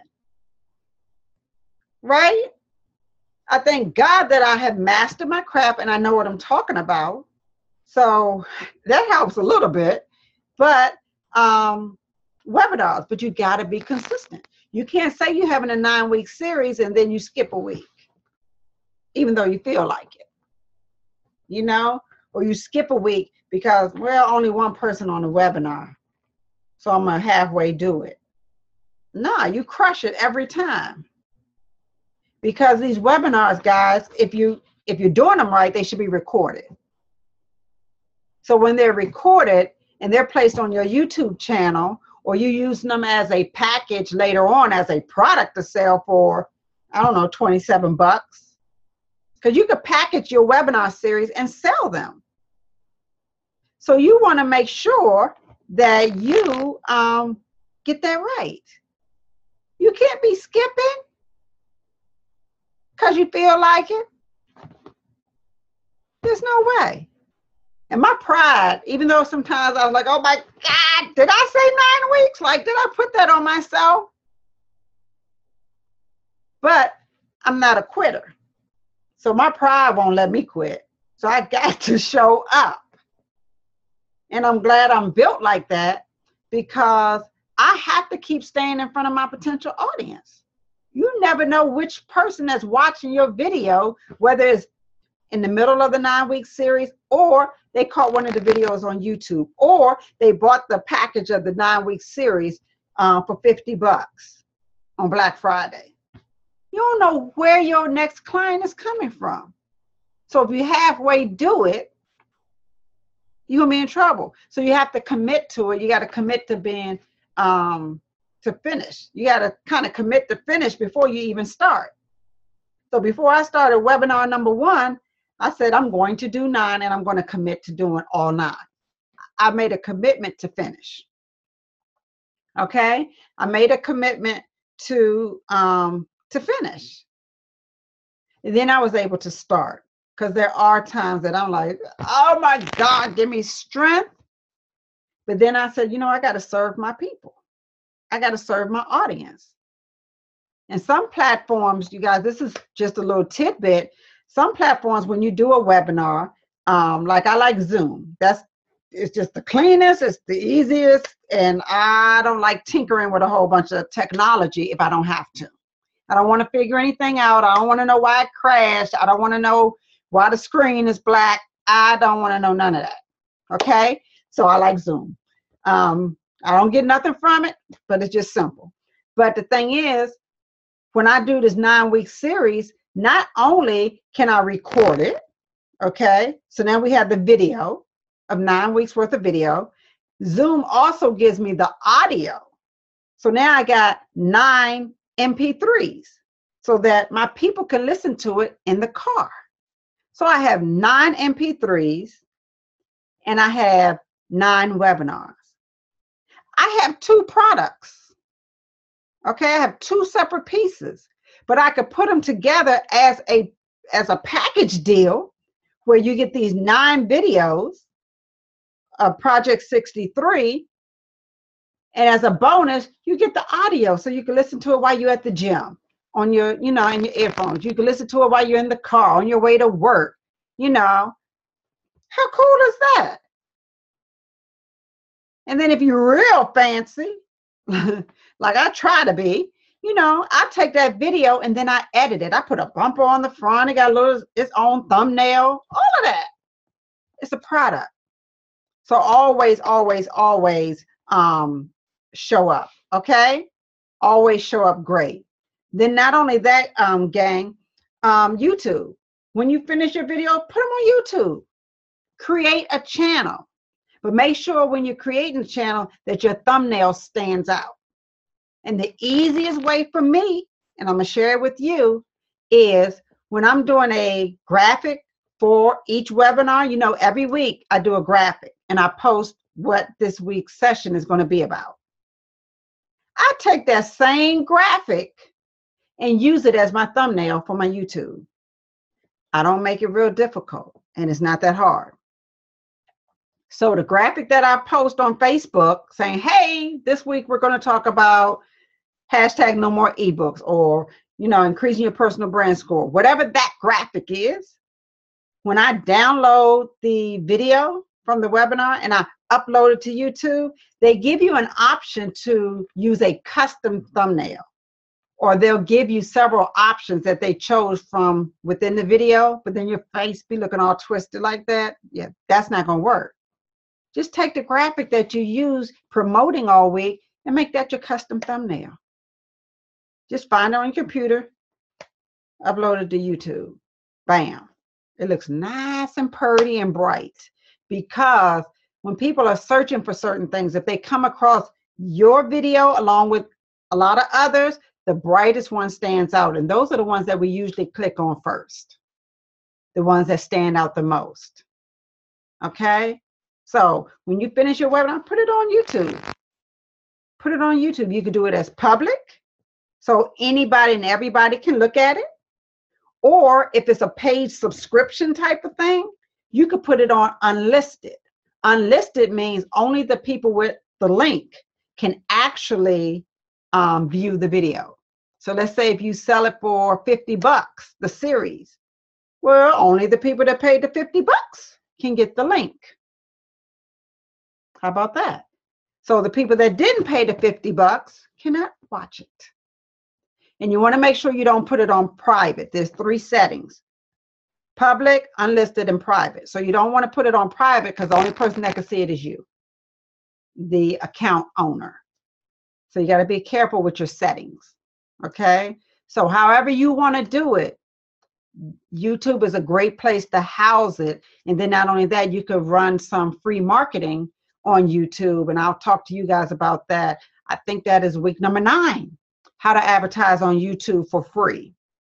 Right? I thank God that I have mastered my craft and I know what I'm talking about. So that helps a little bit. But webinars, but you gotta be consistent. You can't say you're having a 9-week series and then you skip a week, even though you feel like it. Or you skip a week because, well, only one person on the webinar, so I'm going to halfway do it. Nah, you crush it every time. Because these webinars, guys, if you're doing them right, they should be recorded. So when they're recorded and they're placed on your YouTube channel, or you use them as a package later on as a product to sell for, I don't know, 27 bucks. Because you could package your webinar series and sell them. So you want to make sure that you get that right. You can't be skipping because you feel like it. There's no way. And my pride, even though sometimes I was like, oh my God, did I say 9 weeks? Like, did I put that on myself? But I'm not a quitter. So my pride won't let me quit. So I got to show up. And I'm glad I'm built like that, because I have to keep staying in front of my potential audience. You never know which person that's watching your video, whether it's in the middle of the 9-week series, or they caught one of the videos on YouTube, or they bought the package of the 9-week series for 50 bucks on Black Friday. You don't know where your next client is coming from. So if you halfway do it, you're gonna be in trouble. So you have to commit to it. You got to commit to being to finish. You got to kind of commit to finish before you even start. So before I started webinar number 1, I said, I'm going to do 9 and I'm going to commit to doing all 9. I made a commitment to finish. Okay. I made a commitment to finish. And then I was able to start, because there are times that I'm like, oh my God, give me strength. But then I said, you know, I got to serve my people. I got to serve my audience. And some platforms, you guys, this is just a little tidbit. Some platforms, when you do a webinar, like I like Zoom. It's just the cleanest, it's the easiest, and I don't like tinkering with a whole bunch of technology if I don't have to. I don't want to figure anything out. I don't want to know why it crashed. I don't want to know why the screen is black. I don't want to know none of that. Okay? So I like Zoom. I don't get nothing from it, but it's just simple. But the thing is, when I do this 9-week series, not only can I record it, okay? So now we have the video of 9 weeks worth of video. Zoom also gives me the audio. So now I got 9 MP3s so that my people can listen to it in the car. So I have 9 MP3s and I have 9 webinars. I have 2 products. Okay, I have 2 separate pieces, but I could put them together as a package deal where you get these 9 videos of Project 63, and as a bonus, you get the audio so you can listen to it while you're at the gym on your, in your earphones. You can listen to it while you're in the car on your way to work. How cool is that? And then if you're real fancy, like I try to be, I take that video and then I edit it. I put a bumper on the front. It got its own thumbnail, all of that. It's a product. So always, always, always show up, okay? Always show up great. Then not only that, gang, YouTube. When you finish your video, put them on YouTube. Create a channel. But make sure when you're creating a channel that your thumbnail stands out. And the easiest way for me, and I'm going to share it with you, is when I'm doing a graphic for each webinar, every week I do a graphic and I post what this week's session is going to be about. I take that same graphic and use it as my thumbnail for my YouTube. I don't make it real difficult, and it's not that hard. So the graphic that I post on Facebook saying, hey, this week we're going to talk about hashtag no more ebooks, or, increasing your personal brand score, whatever that graphic is. When I download the video from the webinar and I upload it to YouTube, they give you an option to use a custom thumbnail, or they'll give you several options that they chose from within the video, but then your face be looking all twisted like that. Yeah, that's not going to work. Just take the graphic that you use promoting all week and make that your custom thumbnail. Just find it on your computer, upload it to YouTube. Bam. It looks nice and pretty and bright. because when people are searching for certain things, if they come across your video along with a lot of others, the brightest one stands out. And those are the ones that we usually click on first, the ones that stand out the most. Okay? So when you finish your webinar, put it on YouTube. Put it on YouTube. You can do it as public, so anybody and everybody can look at it. Or if it's a paid subscription type of thing, you could put it on unlisted. Unlisted means only the people with the link can actually view the video. So let's say if you sell it for $50, the series, well, only the people that paid the $50 can get the link. How about that? So the people that didn't pay the $50 cannot watch it. And you want to make sure you don't put it on private. There's 3 settings: public, unlisted, and private. So you don't want to put it on private because the only person that can see it is you, the account owner. So you got to be careful with your settings. Okay? So however you want to do it, YouTube is a great place to house it. And then not only that, you could run some free marketing on YouTube. And I'll talk to you guys about that. I think that is week number 9. How to advertise on YouTube for free.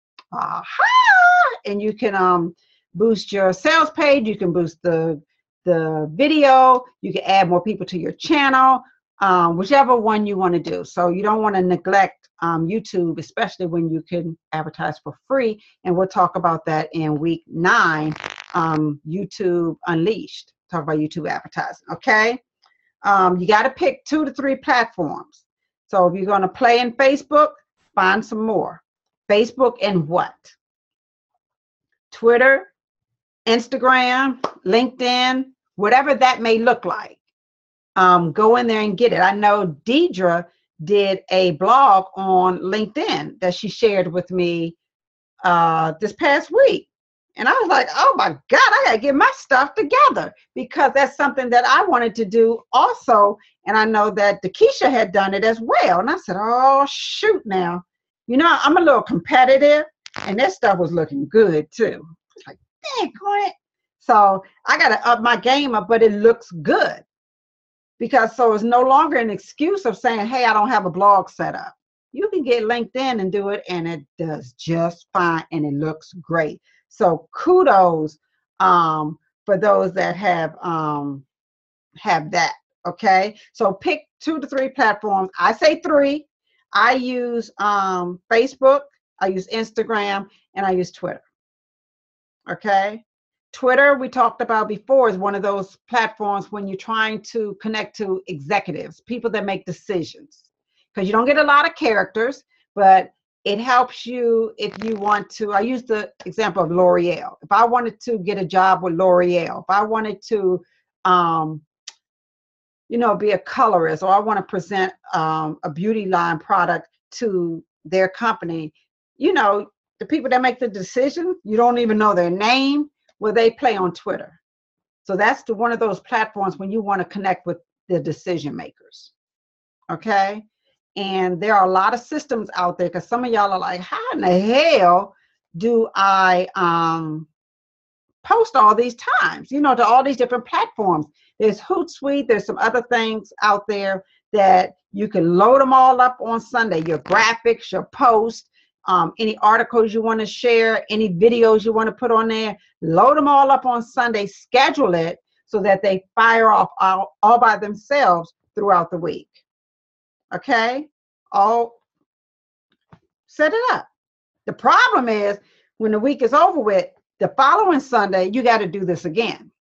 And you can boost your sales page. You can boost the video. You can add more people to your channel, whichever one you want to do. So you don't want to neglect YouTube, especially when you can advertise for free. And we'll talk about that in week 9, YouTube Unleashed. Talk about YouTube advertising, okay? You got to pick 2 to 3 platforms. So if you're going to play in Facebook, find some more. Facebook and what? Twitter, Instagram, LinkedIn, whatever that may look like. Go in there and get it. I know Deidre did a blog on LinkedIn that she shared with me this past week. And I was like, oh my God, I got to get my stuff together, because that's something that I wanted to do also. And I know that Dakisha had done it as well. And I said, oh, shoot now. You know, I'm a little competitive, and that stuff was looking good too. It's like, dang, Clint. So I got to up my game up, but it looks good. Because so it's no longer an excuse of saying, hey, I don't have a blog set up. You can get LinkedIn and do it, and it does just fine, and it looks great. So kudos for those that have that, okay? So pick 2 to 3 platforms. I say 3. I use Facebook, I use Instagram, and I use Twitter, okay? Twitter, we talked about before, is one of those platforms when you're trying to connect to executives, people that make decisions, because you don't get a lot of characters, but it helps you if you want to. I use the example of L'Oreal. If I wanted to get a job with L'Oreal, if I wanted to, you know, be a colorist, or I want to present a beauty line product to their company, you know, the people that make the decision, you don't even know their name. Well, they play on Twitter. So that's one of those platforms when you want to connect with the decision makers. Okay? And there are a lot of systems out there, because some of y'all are like, how in the hell do I post all these times, you know, to all these different platforms? There's Hootsuite, there's some other things out there that you can load them all up on Sunday. Your graphics, your posts, any articles you want to share, any videos you want to put on there, load them all up on Sunday, schedule it so that they fire off all by themselves throughout the week. Okay, all set it up. The problem is when the week is over with, the following Sunday, you got to do this again.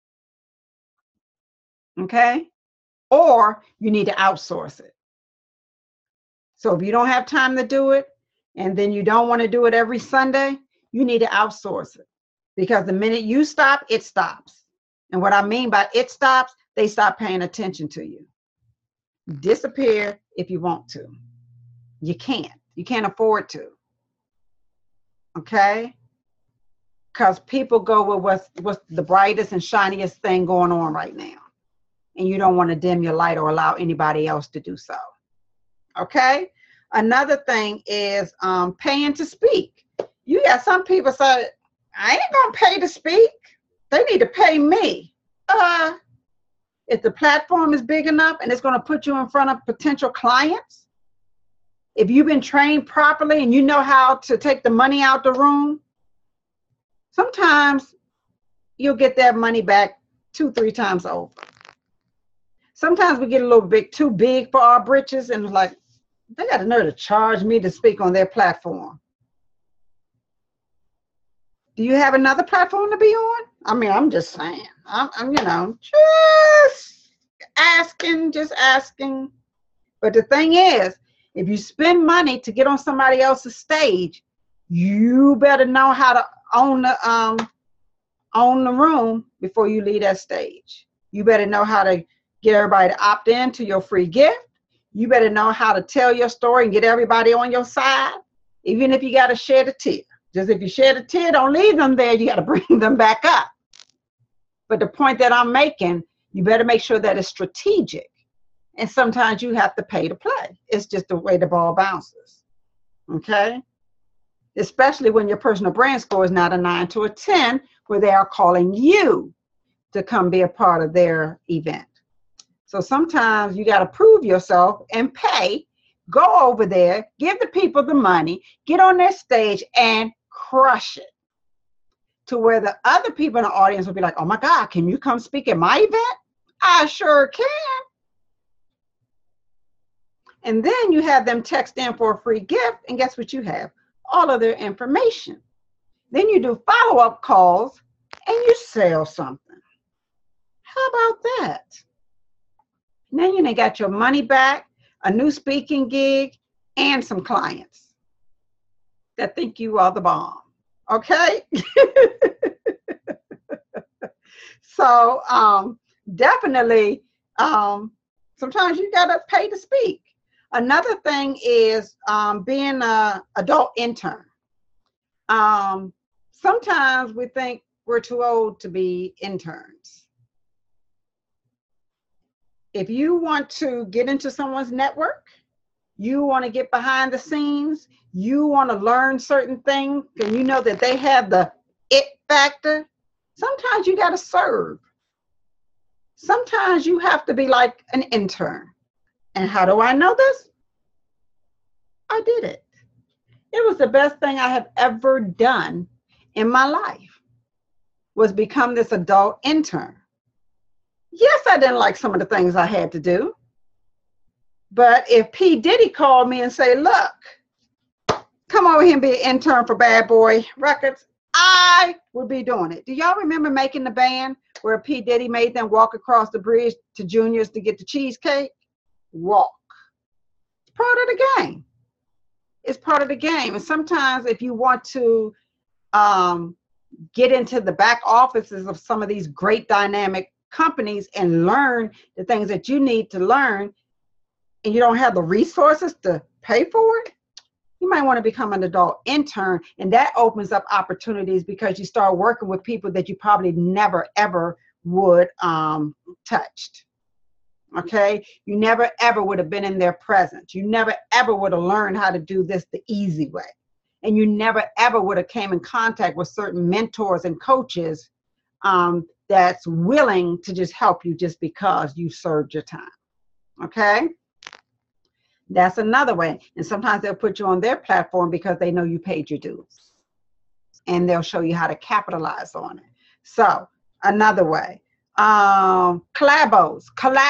Okay, or you need to outsource it. So if you don't have time to do it, and then you don't want to do it every Sunday, you need to outsource it, because the minute you stop, it stops. And what I mean by it stops, they stop paying attention to you. Disappear if you want to. You can't afford to. Okay? Because people go with what's the brightest and shiniest thing going on right now. And you don't want to dim your light or allow anybody else to do so. Okay? Another thing is paying to speak. You got some people say, I ain't going to pay to speak. They need to pay me. if the platform is big enough and it's going to put you in front of potential clients, if you've been trained properly and you know how to take the money out the room, sometimes you'll get that money back 2-3 times over. Sometimes we get a little bit too big for our britches and like, they got the nerve to charge me to speak on their platform. Do you have another platform to be on? I mean, I'm just saying. I'm just asking. But the thing is, if you spend money to get on somebody else's stage, you better know how to own the room before you leave that stage. You better know how to get everybody to opt in to your free gift. You better know how to tell your story and get everybody on your side, even if you got to shed a tear. Just if you shed a tear, don't leave them there. You got to bring them back up. But the point that I'm making, you better make sure that it's strategic. And sometimes you have to pay to play. It's just the way the ball bounces. Okay? Especially when your personal brand score is not a 9 to a 10, where they are calling you to come be a part of their event. So sometimes you got to prove yourself and pay. Go over there, give the people the money, get on their stage and crush it. To where the other people in the audience will be like, oh my God, can you come speak at my event? I sure can. And then you have them text in for a free gift, and guess what you have? All of their information. Then you do follow-up calls and you sell something. How about that? Now you done got your money back, a new speaking gig, and some clients that think you are the bomb. Okay? So definitely, sometimes you gotta pay to speak. Another thing is being an adult intern. Sometimes we think we're too old to be interns. If you want to get into someone's network, you want to get behind the scenes, you want to learn certain things, and you know that they have the it factor, sometimes you got to serve. Sometimes you have to be like an intern. And how do I know this? I did it. It was the best thing I have ever done in my life, was become this adult intern. Yes, I didn't like some of the things I had to do. But if P. Diddy called me and say, look, come over here and be an intern for Bad Boy Records, I would be doing it. Do y'all remember Making the Band, where P. Diddy made them walk across the bridge to Junior's to get the cheesecake? Walk. It's part of the game. It's part of the game. And sometimes if you want to get into the back offices of some of these great dynamic companies and learn the things that you need to learn, and you don't have the resources to pay for it, you might want to become an adult intern. And that opens up opportunities because you start working with people that you probably never, ever would touched. Okay? You never, ever would have been in their presence. You never, ever would have learned how to do this the easy way. And you never, ever would have came in contact with certain mentors and coaches that's willing to just help you just because you served your time. Okay? That's another way. And sometimes they'll put you on their platform because they know you paid your dues. And they'll show you how to capitalize on it. So, another way. Collabos.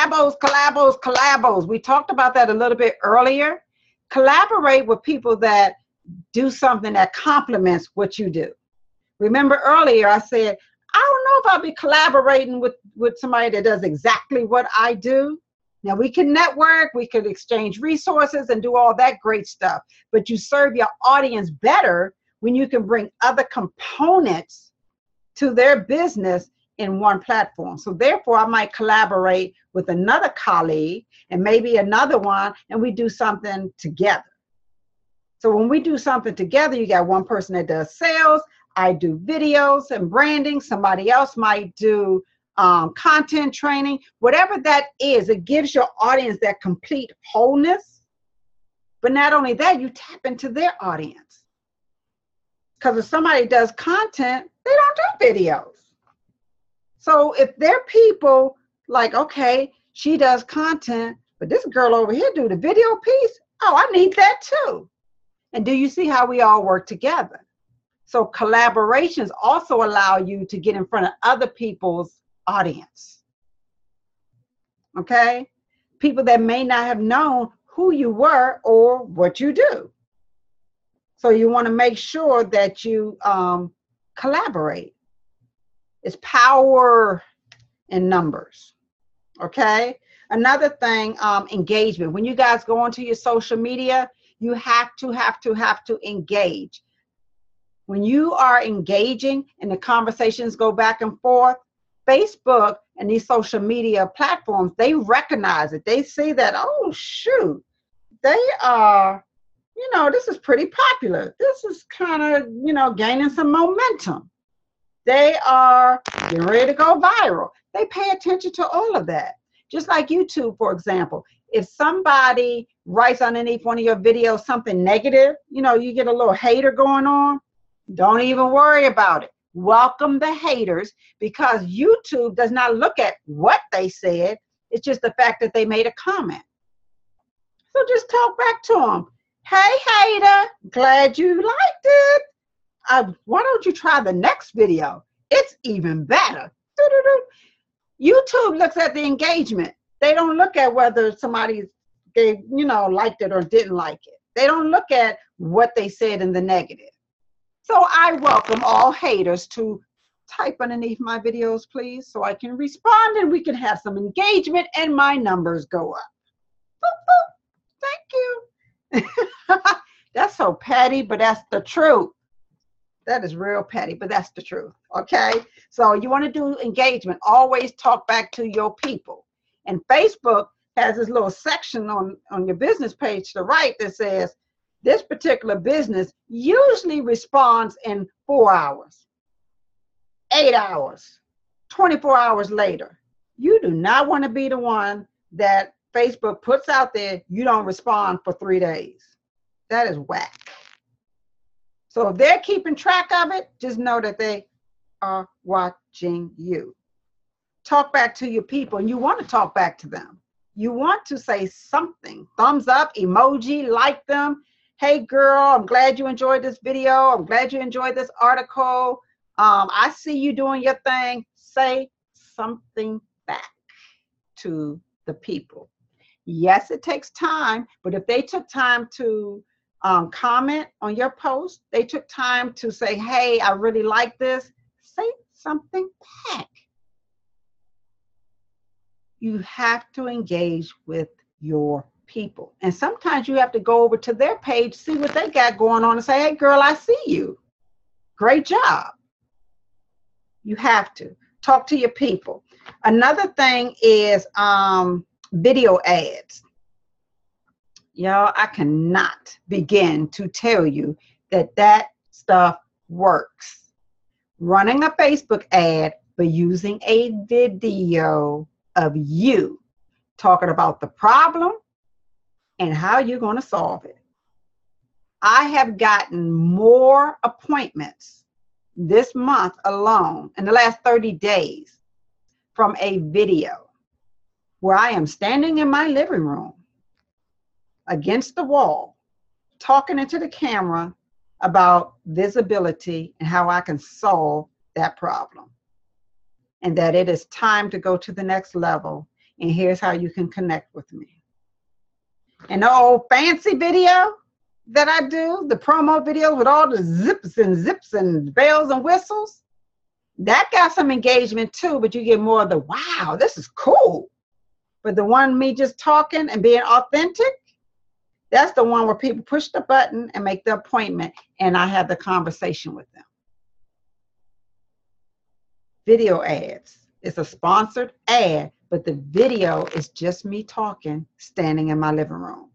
We talked about that a little bit earlier. Collaborate with people that do something that complements what you do. Remember earlier I said, I don't know if I'll be collaborating with somebody that does exactly what I do. Now we can network, we could exchange resources and do all that great stuff, but you serve your audience better when you can bring other components to their business in one platform. So therefore I might collaborate with another colleague and maybe another one, and we do something together. So when we do something together, you got one person that does sales, I do videos and branding, somebody else might do content training, whatever that is, it gives your audience that complete wholeness. But not only that, you tap into their audience. Because if somebody does content, they don't do videos. So if they're people like, okay, she does content, but this girl over here do the video piece. Oh, I need that too. And do you see how we all work together? So collaborations also allow you to get in front of other people's audience. Okay? People that may not have known who you were or what you do. So you want to make sure that you collaborate. It's power in numbers. Okay? Another thing, engagement. When you guys go onto your social media, you have to engage. When you are engaging and the conversations go back and forth, Facebook and these social media platforms, they recognize it. They see that, oh, shoot, they are, you know, this is pretty popular. This is kind of, you know, gaining some momentum. They are getting ready to go viral. They pay attention to all of that. Just like YouTube, for example. If somebody writes underneath one of your videos something negative, you know, you get a little hater going on, don't even worry about it. Welcome the haters, because YouTube does not look at what they said. It's just the fact that they made a comment. So just talk back to them. Hey, hater, glad you liked it. Why don't you try the next video? It's even better. YouTube looks at the engagement. They don't look at whether somebody liked it or didn't like it. They don't look at what they said in the negative. So I welcome all haters to type underneath my videos, please, so I can respond and we can have some engagement and my numbers go up. Boop, boop. Thank you. That's so petty, but that's the truth. That is real petty, but that's the truth. Okay? So you want to do engagement. Always talk back to your people. And Facebook has this little section on your business page to the right that says, this particular business usually responds in 4 hours, 8 hours, 24 hours later. You do not want to be the one that Facebook puts out there, you don't respond for 3 days. That is whack. So if they're keeping track of it, just know that they are watching you. Talk back to your people, and you want to talk back to them. You want to say something, thumbs up, emoji, like them. Hey girl, I'm glad you enjoyed this video. I'm glad you enjoyed this article. I see you doing your thing. Say something back to the people. Yes, it takes time, but if they took time to comment on your post, they took time to say, hey, I really like this, say something back. You have to engage with your people. And sometimes you have to go over to their page, see what they got going on and say, hey girl, I see you. Great job. You have to talk to your people. Another thing is video ads. Y'all, I cannot begin to tell you that stuff works. Running a Facebook ad, but using a video of you talking about the problem and how you're going to solve it. I have gotten more appointments this month alone in the last 30 days from a video where I am standing in my living room against the wall, talking into the camera about visibility and how I can solve that problem. And that it is time to go to the next level. And here's how you can connect with me. And the old fancy video that I do, the promo video with all the zips and bells and whistles, that got some engagement too, but you get more of the, wow, this is cool. But the one me just talking and being authentic, that's the one where people push the button and make the appointment and I have the conversation with them. Video ads. It's a sponsored ad, but the video is just me talking, standing in my living room.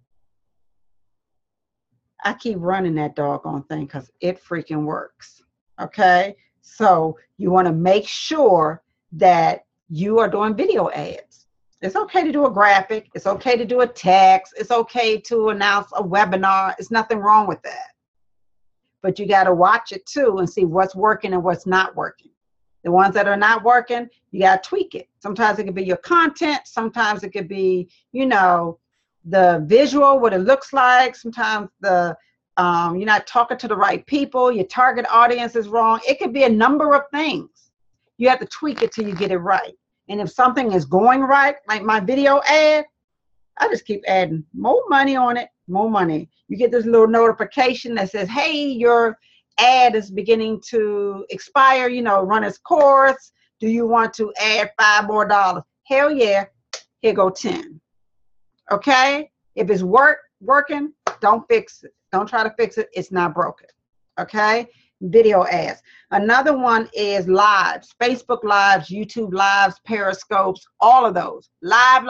I keep running that doggone thing because it freaking works. Okay? So you want to make sure that you are doing video ads. It's okay to do a graphic. It's okay to do a text. It's okay to announce a webinar. It's nothing wrong with that. But you got to watch it too and see what's working and what's not working. The ones that are not working, you got to tweak it. Sometimes it could be your content. Sometimes it could be, you know, the visual, what it looks like. Sometimes the you're not talking to the right people. Your target audience is wrong. It could be a number of things. You have to tweak it till you get it right. And if something is going right, like my video ad, I just keep adding more money on it, more money. You get this little notification that says, hey, your ad is beginning to expire, you know, run its course. Do you want to add $5 more? Hell yeah, here go 10. Okay? If it's working, don't fix it. Don't try to fix it. It's not broken. Okay? Video ads. Another one is lives, Facebook lives, YouTube lives, Periscopes, all of those. Live.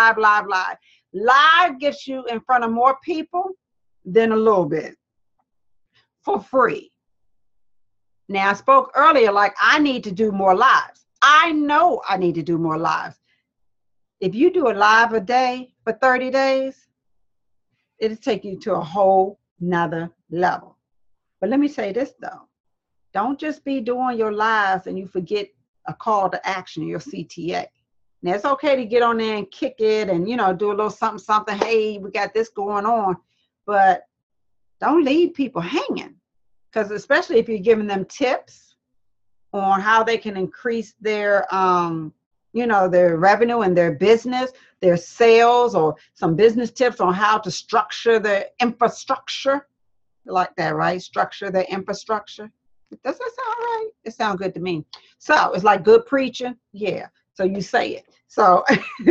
Live gets you in front of more people than a little bit for free. Now, I spoke earlier, like I need to do more lives. I know I need to do more lives. If you do a live a day for 30 days, it'll take you to a whole nother level. But let me say this though. Don't just be doing your lives and you forget a call to action, your CTA. Now, it's okay to get on there and kick it and, you know, do a little something. Hey, we got this going on. But don't leave people hanging. Because especially if you're giving them tips on how they can increase their, you know, their revenue and their business, their sales, or some business tips on how to structure their infrastructure. Like that, right? Structure their infrastructure. Does that sound right? It sounds good to me. So it's like good preaching. Yeah. So you say it. So,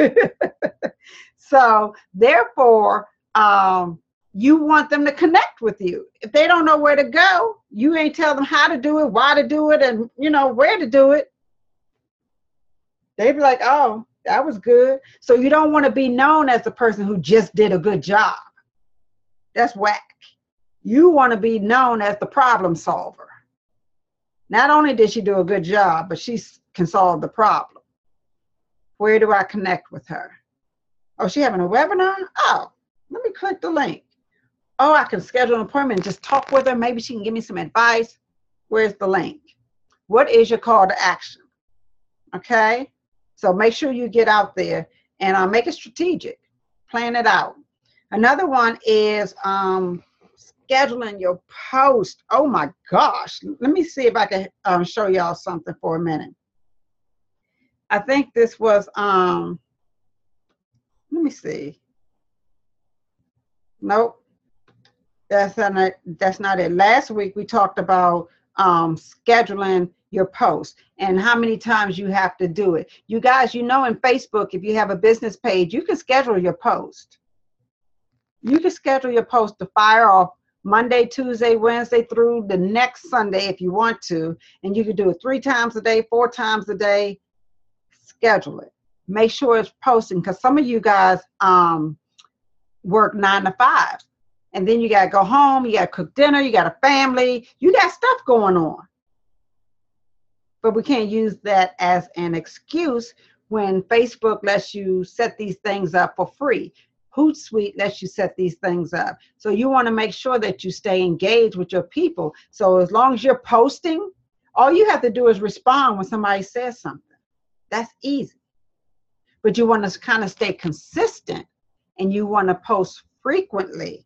so therefore, you want them to connect with you. If they don't know where to go, you ain't tell them how to do it, why to do it, and you know where to do it. They'd be like, oh, that was good. So you don't want to be known as the person who just did a good job. That's whack. You want to be known as the problem solver. Not only did she do a good job, but she can solve the problem. Where do I connect with her? Oh, she having a webinar? Oh, let me click the link. Oh, I can schedule an appointment and just talk with her. Maybe she can give me some advice. Where's the link? What is your call to action? Okay? So make sure you get out there and make it strategic. Plan it out. Another one is scheduling your post. Oh my gosh. Let me see if I can show y'all something for a minute. I think this was, let me see. Nope. That's not it. Last week we talked about scheduling your post and how many times you have to do it. You guys, you know, in Facebook, if you have a business page, you can schedule your post. You can schedule your post to fire off Monday, Tuesday, Wednesday through the next Sunday if you want to. And you can do it 3 times a day, 4 times a day. Schedule it. Make sure it's posting, because some of you guys work 9 to 5. And then you got to go home, you got to cook dinner, you got a family, you got stuff going on. But we can't use that as an excuse when Facebook lets you set these things up for free. Hootsuite lets you set these things up. So you want to make sure that you stay engaged with your people. So as long as you're posting, all you have to do is respond when somebody says something. That's easy. But you want to kind of stay consistent and you want to post frequently.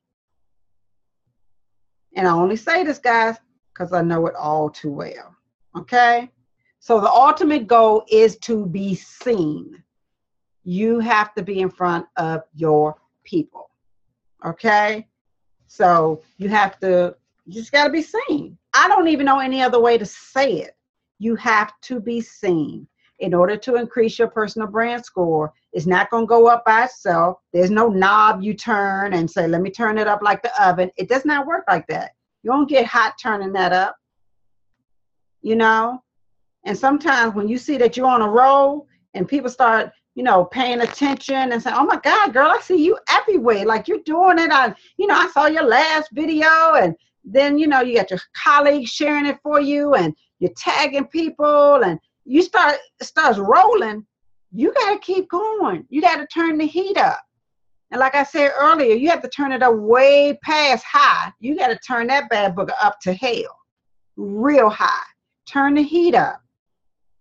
And I only say this, guys, because I know it all too well. Okay? So the ultimate goal is to be seen. You have to be in front of your people. Okay? So you just got to be seen. I don't even know any other way to say it. You have to be seen. In order to increase your personal brand score, it's not going to go up by itself. There's no knob you turn and say, let me turn it up like the oven. It does not work like that. You won't get hot turning that up, you know? And sometimes when you see that you're on a roll and people start, you know, paying attention and saying, oh my God, girl, I see you everywhere. Like you're doing it. I saw your last video. And then, you know, you got your colleagues sharing it for you and you're tagging people and you starts rolling. You got to keep going. You got to turn the heat up. And like I said earlier, you have to turn it up way past high. You got to turn that bad booger up to hell, real high. Turn the heat up.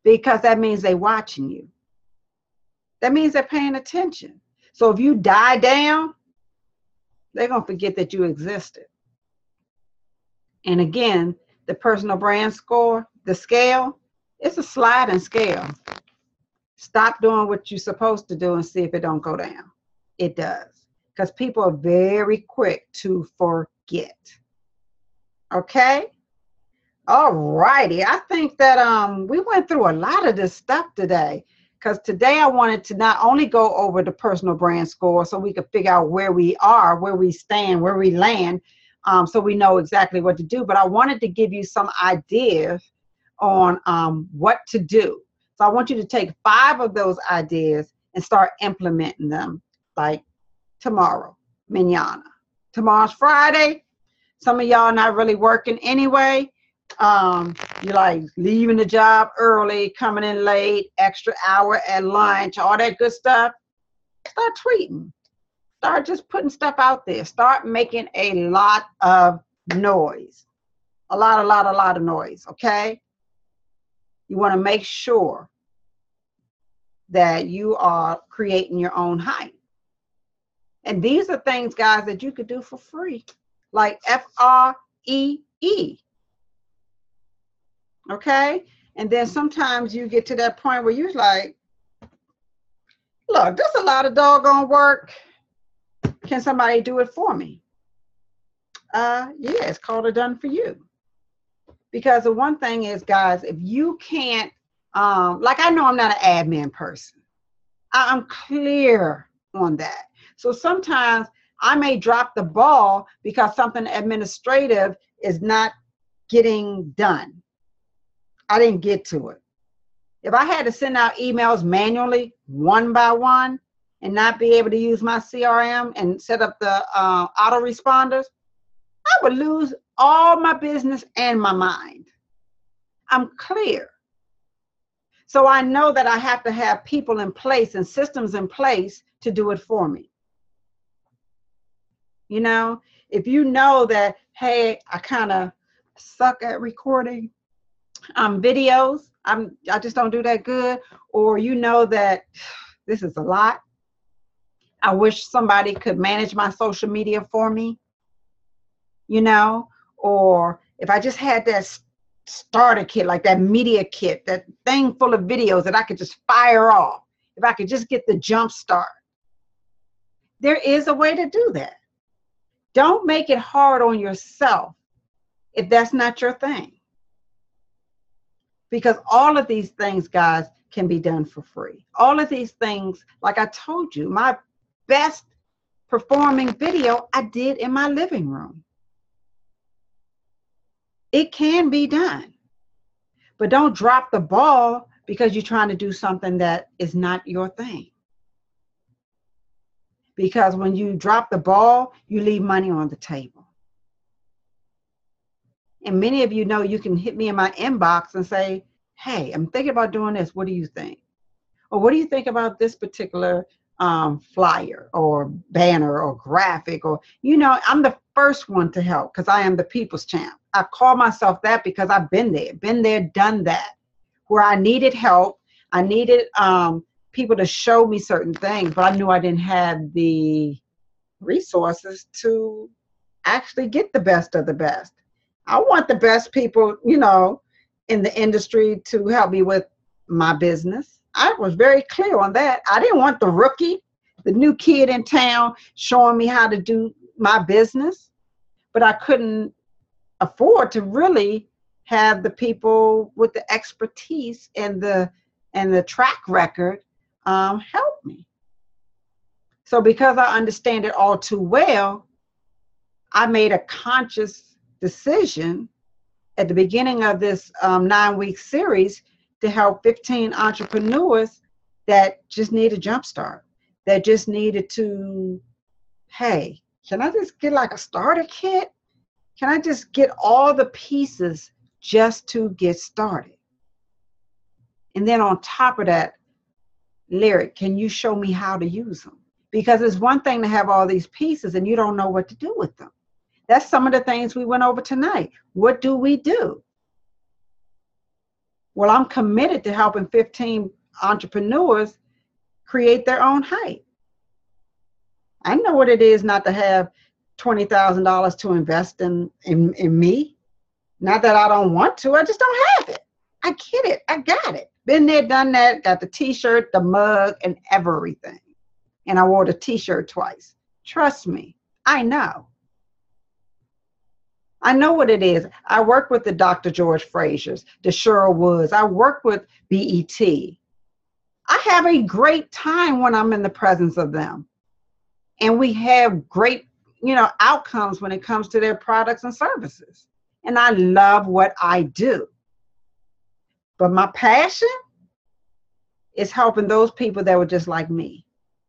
because that means they're watching you. That means they're paying attention. So if you die down, they're going to forget that you existed. And again, the personal brand score, the scale, it's a sliding scale. Stop doing what you're supposed to do and see if it don't go down. It does. Because people are very quick to forget. Okay? All righty. I think that we went through a lot of this stuff today. Because today I wanted to not only go over the personal brand score so we could figure out where we are, where we stand, where we land, so we know exactly what to do. But I wanted to give you some ideas on what to do. So I want you to take 5 of those ideas and start implementing them like tomorrow, mañana. Tomorrow's Friday. Some of y'all not really working anyway. You're like leaving the job early, coming in late, extra hour at lunch, all that good stuff. Start tweeting. Start just putting stuff out there. Start making a lot of noise. A lot of noise, okay? You want to make sure that you are creating your own hype. And these are things, guys, that you could do for free, like FREE. Okay? And then sometimes you get to that point where you're like, look, there's a lot of doggone work. Can somebody do it for me? Yeah, it's called a done for you. Because the one thing is, guys, if you can't, like I know I'm not an admin person. I'm clear on that. So sometimes I may drop the ball because something administrative is not getting done. I didn't get to it. If I had to send out emails manually, one by one, and not be able to use my CRM and set up the autoresponders, I would lose all my business and my mind. I'm clear. So I know that I have to have people in place and systems in place to do it for me. You know, if you know that, hey, I kind of suck at recording videos, I just don't do that good, or you know that this is a lot. I wish somebody could manage my social media for me, you know, or if I just had that starter kit, like that media kit, that thing full of videos that I could just fire off, if I could just get the jump start. There is a way to do that. Don't make it hard on yourself if that's not your thing. Because all of these things, guys, can be done for free. All of these things, like I told you, my best performing video I did in my living room. It can be done. But don't drop the ball because you're trying to do something that is not your thing. Because when you drop the ball, you leave money on the table. And many of you know you can hit me in my inbox and say, hey, I'm thinking about doing this. What do you think? Or what do you think about this particular flyer or banner or graphic? Or, you know, I'm the first one to help because I am the people's champ. I call myself that because I've been there, done that, where I needed help. I needed people to show me certain things, but I knew I didn't have the resources to actually get the best of the best. I want the best people, you know, in the industry to help me with my business. I was very clear on that. I didn't want the rookie, the new kid in town showing me how to do my business, but I couldn't afford to really have the people with the expertise and the track record help me. So because I understand it all too well, I made a conscious decision at the beginning of this 9-week series to help 15 entrepreneurs that just need a jump start, that just needed to, hey, can I just get like a starter kit? Can I just get all the pieces just to get started? And then on top of that, Lyric, can you show me how to use them? Because it's one thing to have all these pieces and you don't know what to do with them. That's some of the things we went over tonight. What do we do? Well, I'm committed to helping 15 entrepreneurs create their own hype. I know what it is not to have $20,000 to invest in me. Not that I don't want to, I just don't have it. I get it, I got it. Been there, done that, got the t-shirt, the mug, and everything. And I wore the t-shirt twice. Trust me, I know. I know what it is. I work with the Dr. George Frazier's, the Cheryl Woods. I work with BET. I have a great time when I'm in the presence of them. And we have great, outcomes when it comes to their products and services. And I love what I do. But my passion is helping those people that were just like me.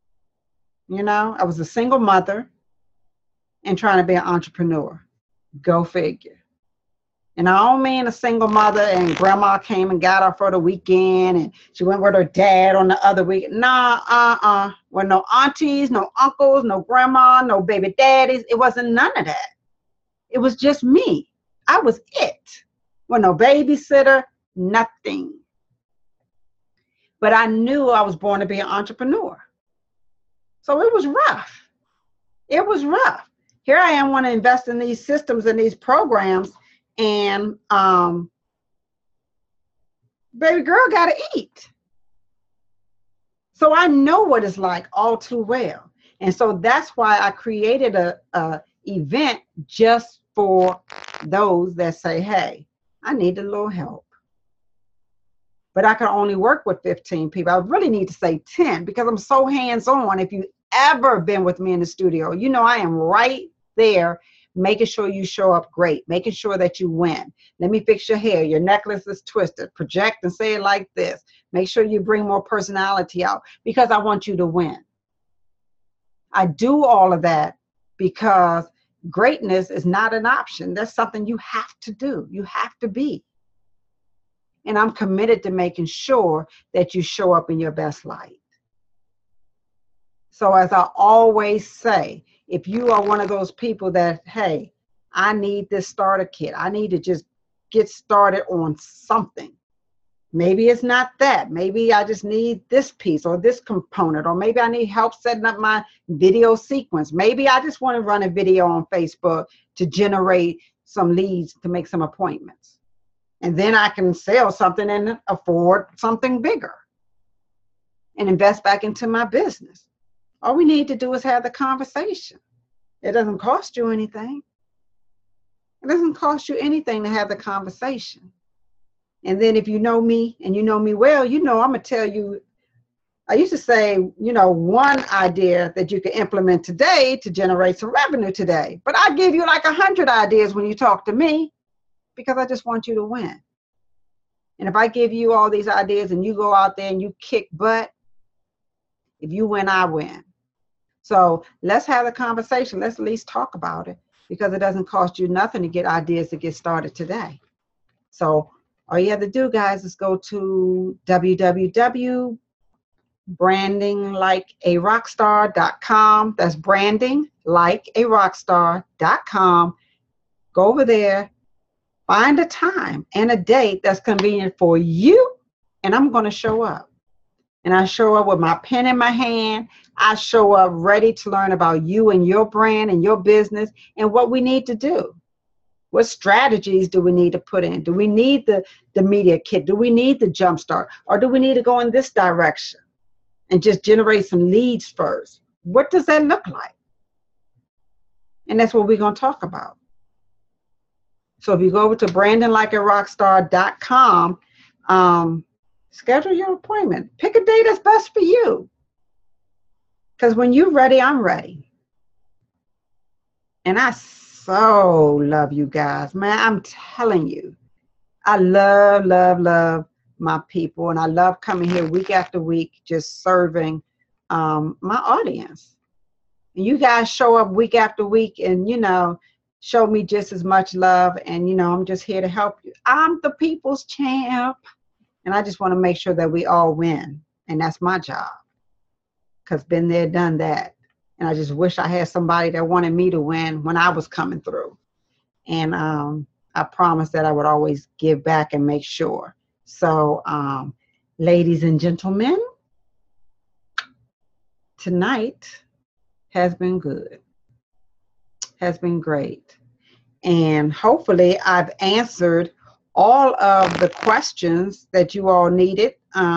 I was a single mother and trying to be an entrepreneur. Go figure. And I don't mean a single mother and grandma came and got her for the weekend and she went with her dad on the other weekend. Nah, Well, no aunties, no uncles, no grandma, no baby daddies. It wasn't none of that. It was just me. I was it. Well, no babysitter, nothing. But I knew I was born to be an entrepreneur. So it was rough. It was rough. Here I am want to invest in these systems and these programs, and baby girl got to eat. So I know what it's like all too well. And so that's why I created a event just for those that say, hey, I need a little help. But I can only work with 15 people. I really need to say 10 because I'm so hands-on. If you've ever been with me in the studio, I am right there making sure you show up great, making sure that you win. Let me fix your hair. Your necklace is twisted. Project and say it like this. Make sure you bring more personality out because I want you to win. I do all of that because greatness is not an option. That's something you have to do. You have to be. And I'm committed to making sure that you show up in your best light. So as I always say, if you are one of those people that, hey, I need this starter kit. I need to just get started on something. Maybe it's not that. Maybe I just need this piece or this component, or maybe I need help setting up my video sequence. Maybe I just want to run a video on Facebook to generate some leads to make some appointments. And then I can sell something and afford something bigger and invest back into my business. All we need to do is have the conversation. It doesn't cost you anything. It doesn't cost you anything to have the conversation. And then if you know me and you know me well, I'm going to tell you, I used to say, one idea that you can implement today to generate some revenue today. But I give you like 100 ideas when you talk to me because I just want you to win. And if I give you all these ideas and you go out there and you kick butt, if you win, I win. So let's have a conversation. Let's at least talk about it because it doesn't cost you nothing to get ideas to get started today. So all you have to do, guys, is go to www.brandinglikearockstar.com. That's brandinglikearockstar.com. Go over there, find a time and a date that's convenient for you, and I'm going to show up. And I show up with my pen in my hand. I show up ready to learn about you and your brand and your business and what we need to do. What strategies do we need to put in? Do we need the media kit? Do we need the jumpstart? Or do we need to go in this direction and just generate some leads first? What does that look like? And that's what we're going to talk about. So if you go over to brandinglikearockstar.com, schedule your appointment. Pick a day that's best for you. Because when you're ready, I'm ready. And I so love you guys. Man, I'm telling you. I love, love, love my people. And I love coming here week after week, just serving my audience. And you guys show up week after week and, show me just as much love. And, I'm just here to help you. I'm the people's champ. And I just want to make sure that we all win. And that's my job. Because been there, done that. And I just wish I had somebody that wanted me to win when I was coming through. And I promised that I would always give back and make sure. So, ladies and gentlemen, tonight has been good, has been great. And hopefully I've answered all of the questions that you all needed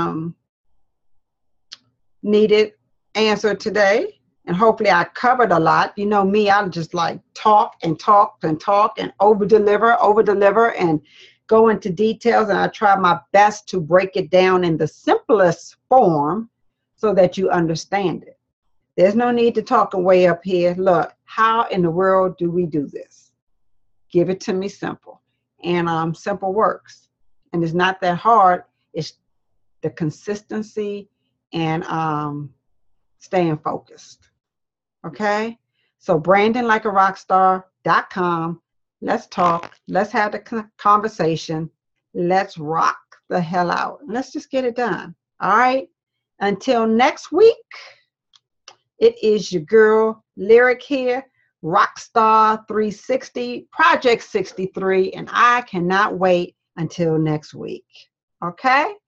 answered today. And hopefully I covered a lot. You know me, I just like talk and talk and talk and over deliver and go into details. And I try my best to break it down in the simplest form so that you understand it. There's no need to talk way up here. Look, how in the world do we do this? Give it to me simple. And simple works. And it's not that hard. It's the consistency and staying focused. Okay? So brandinglikearockstar.com. Let's talk. Let's have the conversation. Let's rock the hell out. Let's just get it done. All right? Until next week, it is your girl, Lyric here, Rockstar 360, Project 63, and I cannot wait until next week. Okay?